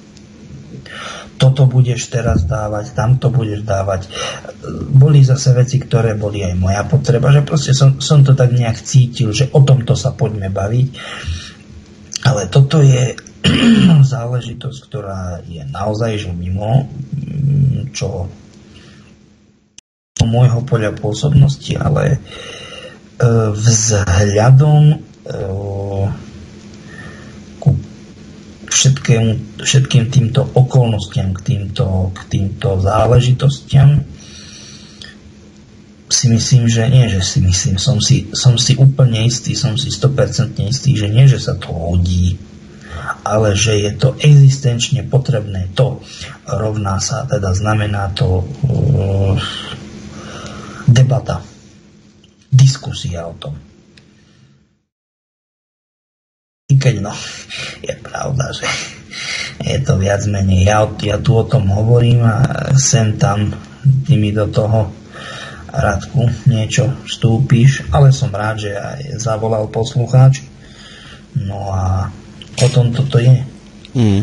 toto budeš teraz dávať, tamto budeš dávať. Boli zase veci, ktoré boli aj moja potreba, že proste som, som to tak nejak cítil, že o tomto sa poďme baviť. Ale toto je záležitosť, ktorá je naozaj že mimo čo môjho poľa pôsobnosti, ale vzhľadom ku všetkým, všetkým týmto okolnostiam, k týmto, k týmto záležitostiam si myslím, že nie, že si myslím, som si, som si úplne istý, som si sto percent istý, že nie, že sa to hodí, ale že je to existenčne potrebné. To rovná sa, teda znamená to uh, debata, diskusia o tom. I keď no, je pravda, že je to viac menej, ja, ja tu o tom hovorím a sem tam ty mi do toho Radku niečo vstúpiš, ale som rád, že aj zavolal poslucháč. No a o tom toto je. Hmm.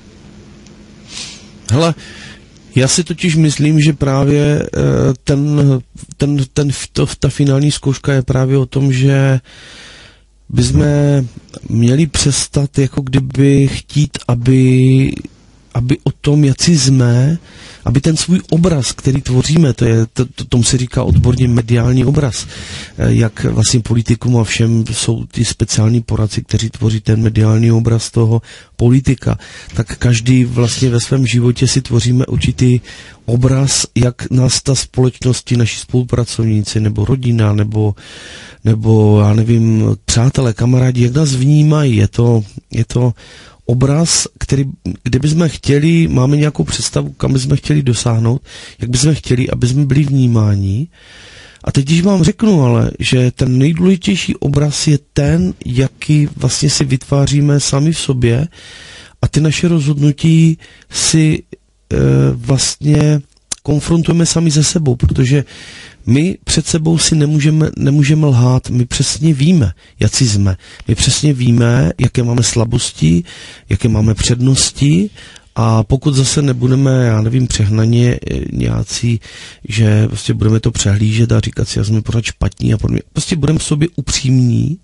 Hele, já si totiž myslím, že právě ten, ten, ten, to, ta finální zkouška je právě o tom, že bychom měli přestat jako kdyby chtít, aby, aby o tom, jací jsme, aby ten svůj obraz, který tvoříme, to je, to, to, tomu se říká odborně mediální obraz, jak vlastně politikům a všem jsou ty speciální poradci, kteří tvoří ten mediální obraz toho politika, tak každý vlastně ve svém životě si tvoříme určitý obraz, jak nás ta společnosti, naši spolupracovníci, nebo rodina, nebo, nebo já nevím, přátelé, kamarádi, jak nás vnímají. Je to, je to obraz, který, kde bychom chtěli, máme nějakou představu, kam bychom chtěli dosáhnout, jak bychom chtěli, aby jsme byli vnímáni. A teď, když vám řeknu ale, že ten nejdůležitější obraz je ten, jaký vlastně si vytváříme sami v sobě a ty naše rozhodnutí si e, vlastně konfrontujeme sami se sebou, protože my před sebou si nemůžeme, nemůžeme lhát, my přesně víme, jací jsme. My přesně víme, jaké máme slabosti, jaké máme přednosti a pokud zase nebudeme, já nevím, přehnaně nějací, že prostě budeme to přehlížet a říkat si, já jsme pořád špatní a podobně, prostě budeme v sobě upřímní,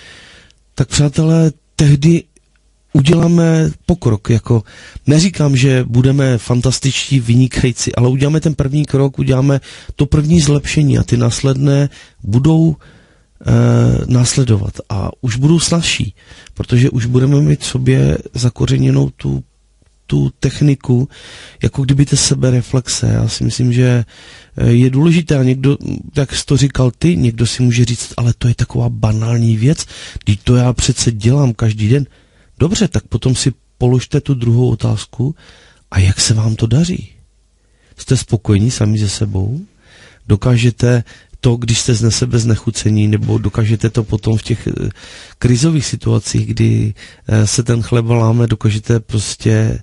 tak přátelé, tehdy uděláme pokrok, jako neříkám, že budeme fantastičtí, vynikající, ale uděláme ten první krok, uděláme to první zlepšení a ty následné budou e, následovat a už budou snazší, protože už budeme mít v sobě zakořeněnou tu, tu techniku, jako kdyby té sebereflexe. Já si myslím, že je důležité a někdo, jak jsi to říkal ty, někdo si může říct, ale to je taková banální věc, když to já přece dělám každý den. Dobře, tak potom si položte tu druhou otázku a jak se vám to daří? Jste spokojení sami se sebou? Dokážete to, když jste z sebe znechucení, nebo dokážete to potom v těch krizových situacích, kdy se ten chleba láme, dokážete prostě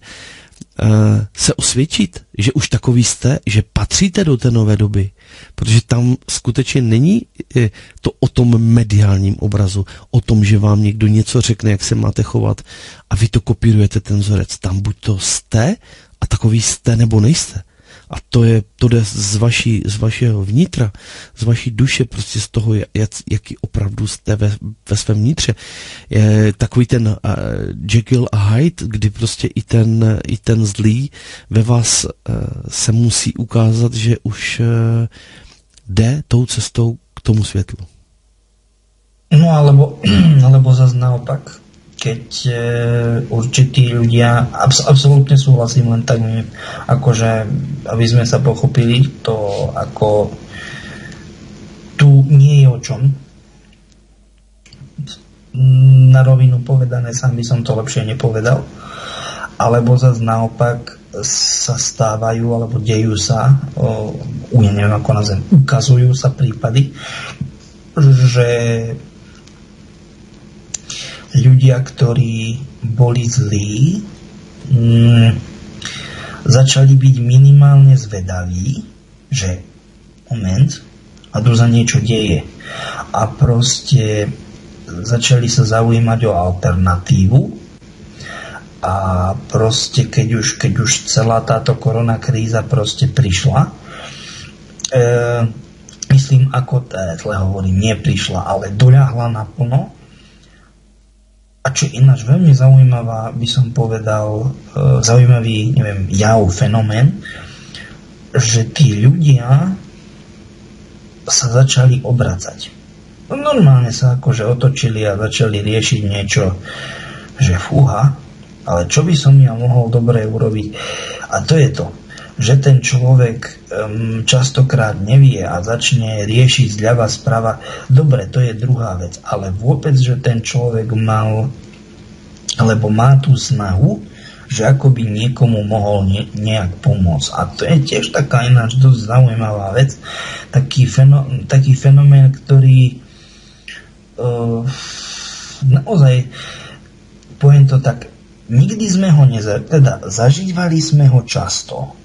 se osvědčit, že už takový jste, že patříte do té nové doby, protože tam skutečně není to o tom mediálním obrazu, o tom, že vám někdo něco řekne, jak se máte chovat a vy to kopírujete ten vzorec. Tam buď to jste a takový jste, nebo nejste. A to je, to jde z, vaší, z vašeho vnitra, z vaší duše, prostě z toho, jak, jaký opravdu jste ve, ve svém vnitře. Je takový ten uh, Jekyll a Hyde, kdy prostě i ten, i ten zlý ve vás uh, se musí ukázat, že už uh, jde tou cestou k tomu světlu. No alebo, alebo zase naopak, keď e, určití ľudia, abs- absolútne súhlasím, len tak akože, aby sme sa pochopili, to ako tu nie je o čom. na rovinu povedané, sám by som to lepšie nepovedal, alebo zase naopak sa stávajú, alebo dejú sa, o, ja neviem ako nazvem, ukazujú sa prípady, že ľudia, ktorí boli zlí, m, začali byť minimálne zvedaví, že moment, a tu sa niečo deje. A proste začali sa zaujímať o alternatívu a proste keď už, keď už celá táto korona kríza proste prišla, e, myslím, ako tle hovorím, nie prišla, ale doľahla naplno. A čo ináč veľmi zaujímavá, by som povedal, e, zaujímavý, neviem, jav, fenomén, že tí ľudia sa začali obracať. No, normálne sa akože otočili a začali riešiť niečo, že fúha, ale čo by som ja mohol dobre urobiť? A to je to, že ten človek um, častokrát nevie a začne riešiť zľava sprava. Dobre, to je druhá vec, ale vôbec, že ten človek mal, alebo má tú snahu, že ako by niekomu mohol ne, nejak pomôcť. A to je tiež taká ináč dosť zaujímavá vec, taký, feno, taký fenomén, ktorý uh, naozaj, poviem to tak, nikdy sme ho neza, teda zažívali sme ho často,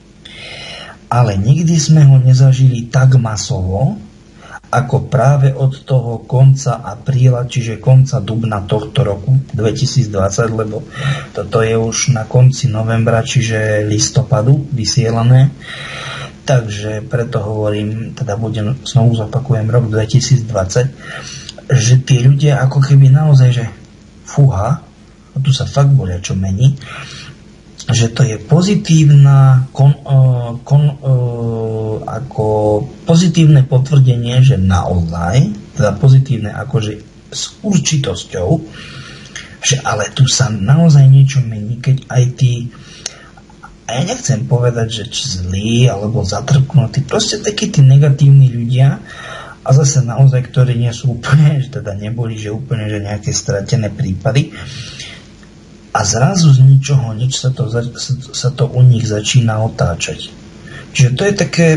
ale nikdy sme ho nezažili tak masovo, ako práve od toho konca apríla, čiže konca dubna tohto roku dvetisícdvadsať, lebo toto je už na konci novembra, čiže listopadu vysielané. Takže preto hovorím, teda budem, znovu zopakujem, rok dvetisícdvadsať, že tí ľudia ako keby naozaj, že fúha, a tu sa fakt bolia čo mení, že to je pozitívna kon, kon, ako pozitívne potvrdenie, že naozaj, teda pozitívne akože s určitosťou, že ale tu sa naozaj niečo mení, keď aj tí, a ja nechcem povedať, že zlí alebo zatrpnutí, proste takí tí negatívni ľudia, a zase naozaj, ktorí nie sú úplne, že teda neboli, že úplne, že nejaké stratené prípady, a zrazu z ničoho nič sa to, sa to u nich začína otáčať. Čiže to je také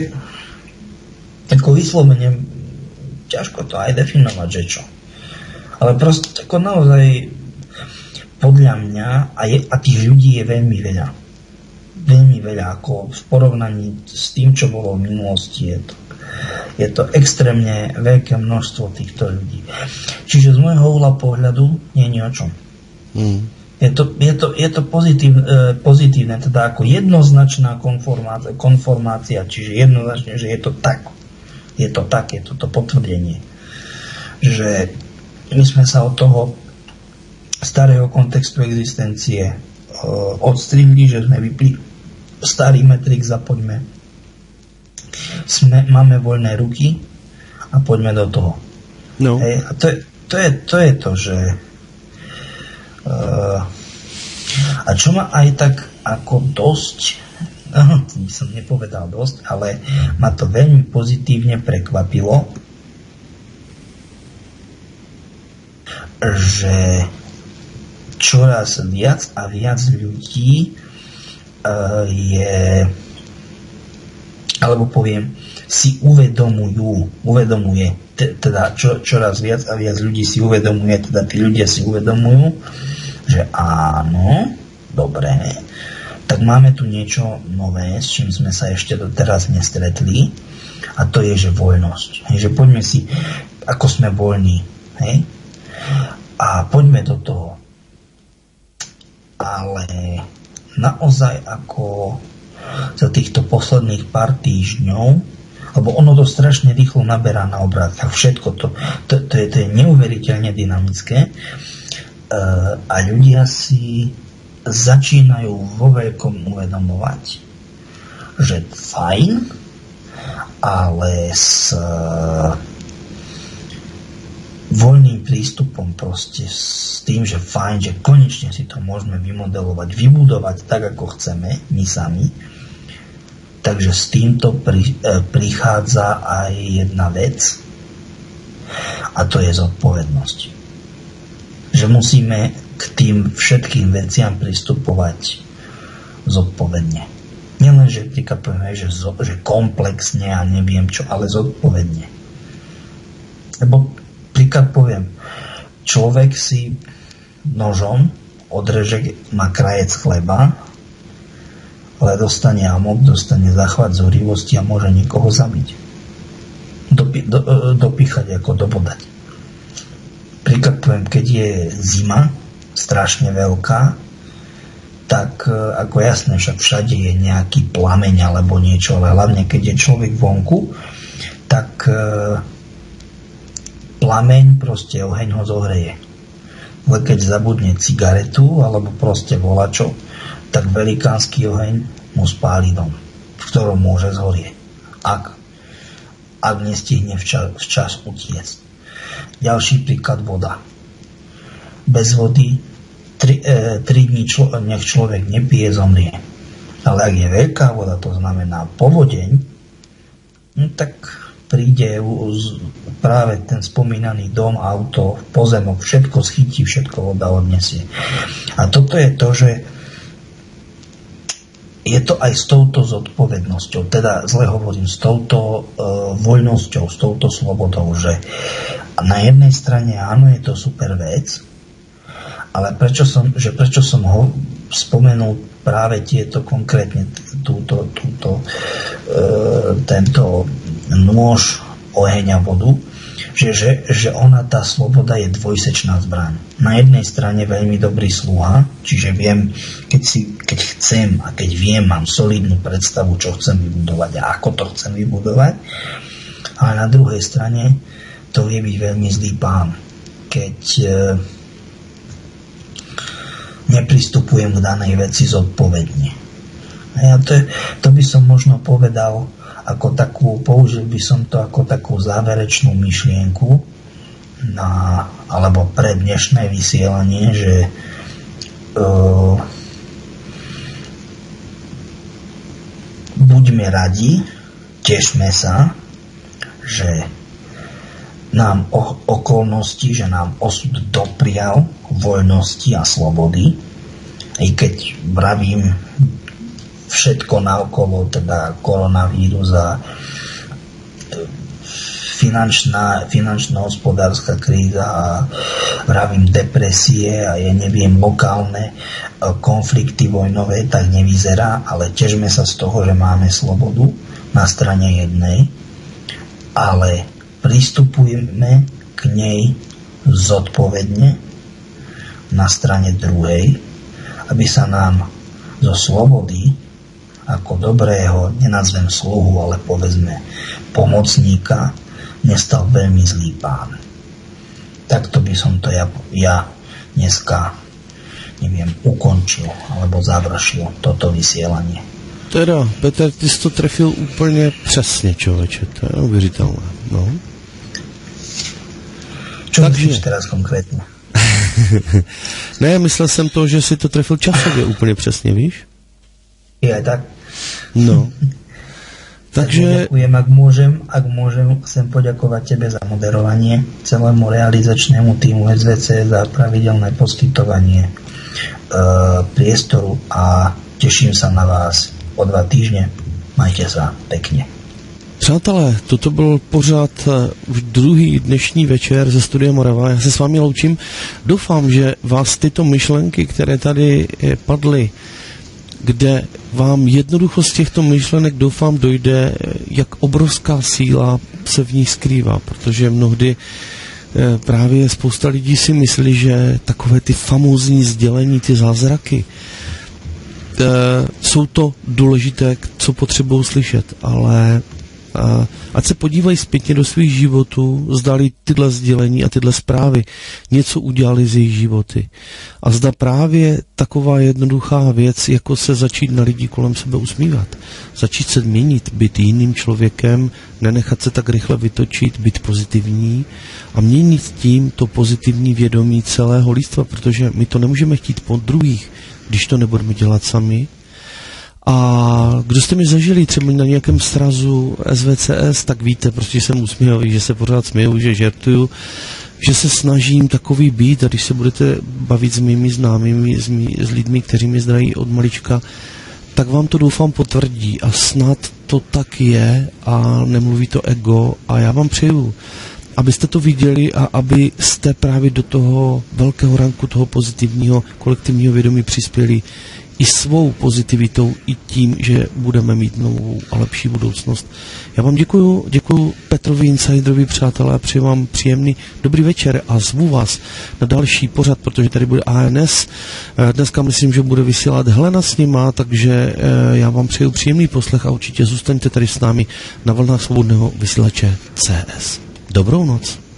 ako vyslovene ťažko to aj definovať, že čo. Ale proste ako naozaj podľa mňa a, je, a tých ľudí je veľmi veľa. Veľmi veľa, ako v porovnaní s tým, čo bolo v minulosti, je to, je to extrémne veľké množstvo týchto ľudí. Čiže z môjho uhla pohľadu nie je o čom. Mm. Je to, je to, je to pozitív, e, pozitívne, teda ako jednoznačná konformácia, konformácia, čiže jednoznačne, že je to tak. Je to tak, je to to potvrdenie. Že my sme sa od toho starého kontextu existencie e, odstrihli, že sme vypli starý Matrix a poďme. Sme, máme voľné ruky a poďme do toho. No. Hej, a to je, to je, to je to, že Uh, a čo ma aj tak ako dosť, uh, by som nepovedal dosť, ale ma to veľmi pozitívne prekvapilo, že čoraz viac a viac ľudí uh, je, alebo poviem, si uvedomujú, uvedomuje, teda čo, čoraz viac a viac ľudí si uvedomuje, teda tí ľudia si uvedomujú, že áno, dobre, tak máme tu niečo nové, s čím sme sa ešte doteraz nestretli, a to je, že voľnosť. Hej, že poďme si, ako sme voľní, hej, a poďme do toho. Ale naozaj ako za týchto posledných pár týždňov, lebo ono to strašne rýchlo naberá na obrátkach, všetko to, to, to, je, to je neuveriteľne dynamické, a ľudia si začínajú vo veľkom uvedomovať, že fajn, ale s voľným prístupom, proste s tým, že fajn, že konečne si to môžeme vymodelovať, vybudovať tak, ako chceme, my sami. Takže s týmto pri, e, prichádza aj jedna vec, a to je zodpovednosť. že musíme k tým všetkým veciam pristupovať zodpovedne. Nielen, že prikapujeme, že, že komplexne a neviem čo, ale zodpovedne. Lebo príklad poviem, človek si nožom odreže, má krajec chleba, ale dostane amok, dostane záchvat zhorivosti a môže niekoho zabiť. Dopi, do, dopíchať, ako dobodať. Príklad poviem, keď je zima, strašne veľká, tak ako jasné, však všade je nejaký plameň alebo niečo, ale hlavne keď je človek vonku, tak e, plameň, proste oheň ho zohreje. Ale keď zabudne cigaretu alebo proste volačo, tak velikánsky oheň mu spáli dom, v ktorom môže zhorieť, ak, ak nestihne včas, včas utiecť. Ďalší príklad, voda. Bez vody tri, e, tri dní člo, nech človek nepije, zomrie. Ale ak je veľká voda, to znamená povodeň, no tak príde práve ten spomínaný dom, auto, pozemok, všetko schytí, všetko voda odnesie. A toto je to, že je to aj s touto zodpovednosťou, teda zle hovorím, s touto e, voľnosťou, s touto slobodou, že na jednej strane áno, je to super vec, ale prečo som, že prečo som ho spomenul práve tieto konkrétne túto, túto, e, tento nôž, oheň a vodu, že, že, že ona, tá sloboda je dvojsečná zbraň. Na jednej strane veľmi dobrý sluha, čiže viem, keď, si, keď chcem a keď viem, mám solidnú predstavu, čo chcem vybudovať a ako to chcem vybudovať, ale na druhej strane to vie byť veľmi zlý pán, keď e, nepristupujem k danej veci zodpovedne. A ja to, to by som možno povedal ako takú, použil by som to ako takú záverečnú myšlienku na, alebo pre dnešné vysielanie, že uh, buďme radi, tešme sa, že nám o, okolnosti, že nám osud doprial voľnosti a slobody, i keď vravím všetko naokolo, teda koronavírus a finančná, finančno-hospodárska kríza a vravím depresie a ja neviem, lokálne konflikty vojnové, tak nevyzerá, ale tešme sa z toho, že máme slobodu na strane jednej, ale pristupujeme k nej zodpovedne na strane druhej, aby sa nám zo slobody ako dobrého, nenazvem sluhu, ale povedzme pomocníka, nestal veľmi zlý pán. Takto by som to ja, ja dneska, neviem, ukončil alebo završil toto vysielanie. Teda, Peter, ty jsi to trefil úplně přesně, člověče, to je neuvěřitelné. No. Čo Takže... myslíš teraz konkrétne? Ne, myslel jsem to, že si to trefil časově úplně přesně, víš? Je aj tak. No. Takže... Ďakujem, ak môžem, ak môžem, chcem poďakovať tebe za moderovanie, celému realizačnému týmu es vé cé za pravidelné poskytovanie e, priestoru a teším sa na vás o dva týždne. Majte sa pekne. Přátelé, toto byl pořád už druhý dnešní večer ze Studia Morava. Já se s vámi loučím. Doufám, že vás tyto myšlenky, které tady padly, kde vám jednoducho z těchto myšlenek doufám dojde, jak obrovská síla se v ní skrývá, protože mnohdy právě spousta lidí si myslí, že takové ty famózní sdělení, ty zázraky, jsou to důležité, co potřebují slyšet, ale a ať se podívají zpětně do svých životů, zdali tyhle sdělení a tyhle zprávy něco udělali z jejich životy. A zda právě taková jednoduchá věc, jako se začít na lidi kolem sebe usmívat, začít se měnit, být jiným člověkem, nenechat se tak rychle vytočit, být pozitivní a měnit tím to pozitivní vědomí celého lidstva, protože my to nemůžeme chtít po druhých, když to nebudeme dělat sami. A kdo jste mi zažili třeba na nějakém srazu es vé cé es, tak víte, prostě jsem usmívavý, že se pořád směju, že žertuju, že se snažím takový být, a když se budete bavit s mými známými, s, mý, s lidmi, kteří mě zdrají od malička, tak vám to doufám potvrdí a snad to tak je a nemluví to ego a já vám přeju, abyste to viděli a abyste právě do toho velkého ranku toho pozitivního kolektivního vědomí přispěli i svou pozitivitou, i tím, že budeme mít novou a lepší budoucnost. Já vám děkuju, děkuju Petrovi Insiderovi, přátelé, a přeji vám příjemný dobrý večer a zvu vás na další pořad, protože tady bude A N S. Dneska myslím, že bude vysílat Helena s nima, takže já vám přeju příjemný poslech a určitě zůstaňte tady s námi na vlnách svobodného vysílače C S. Dobrou noc.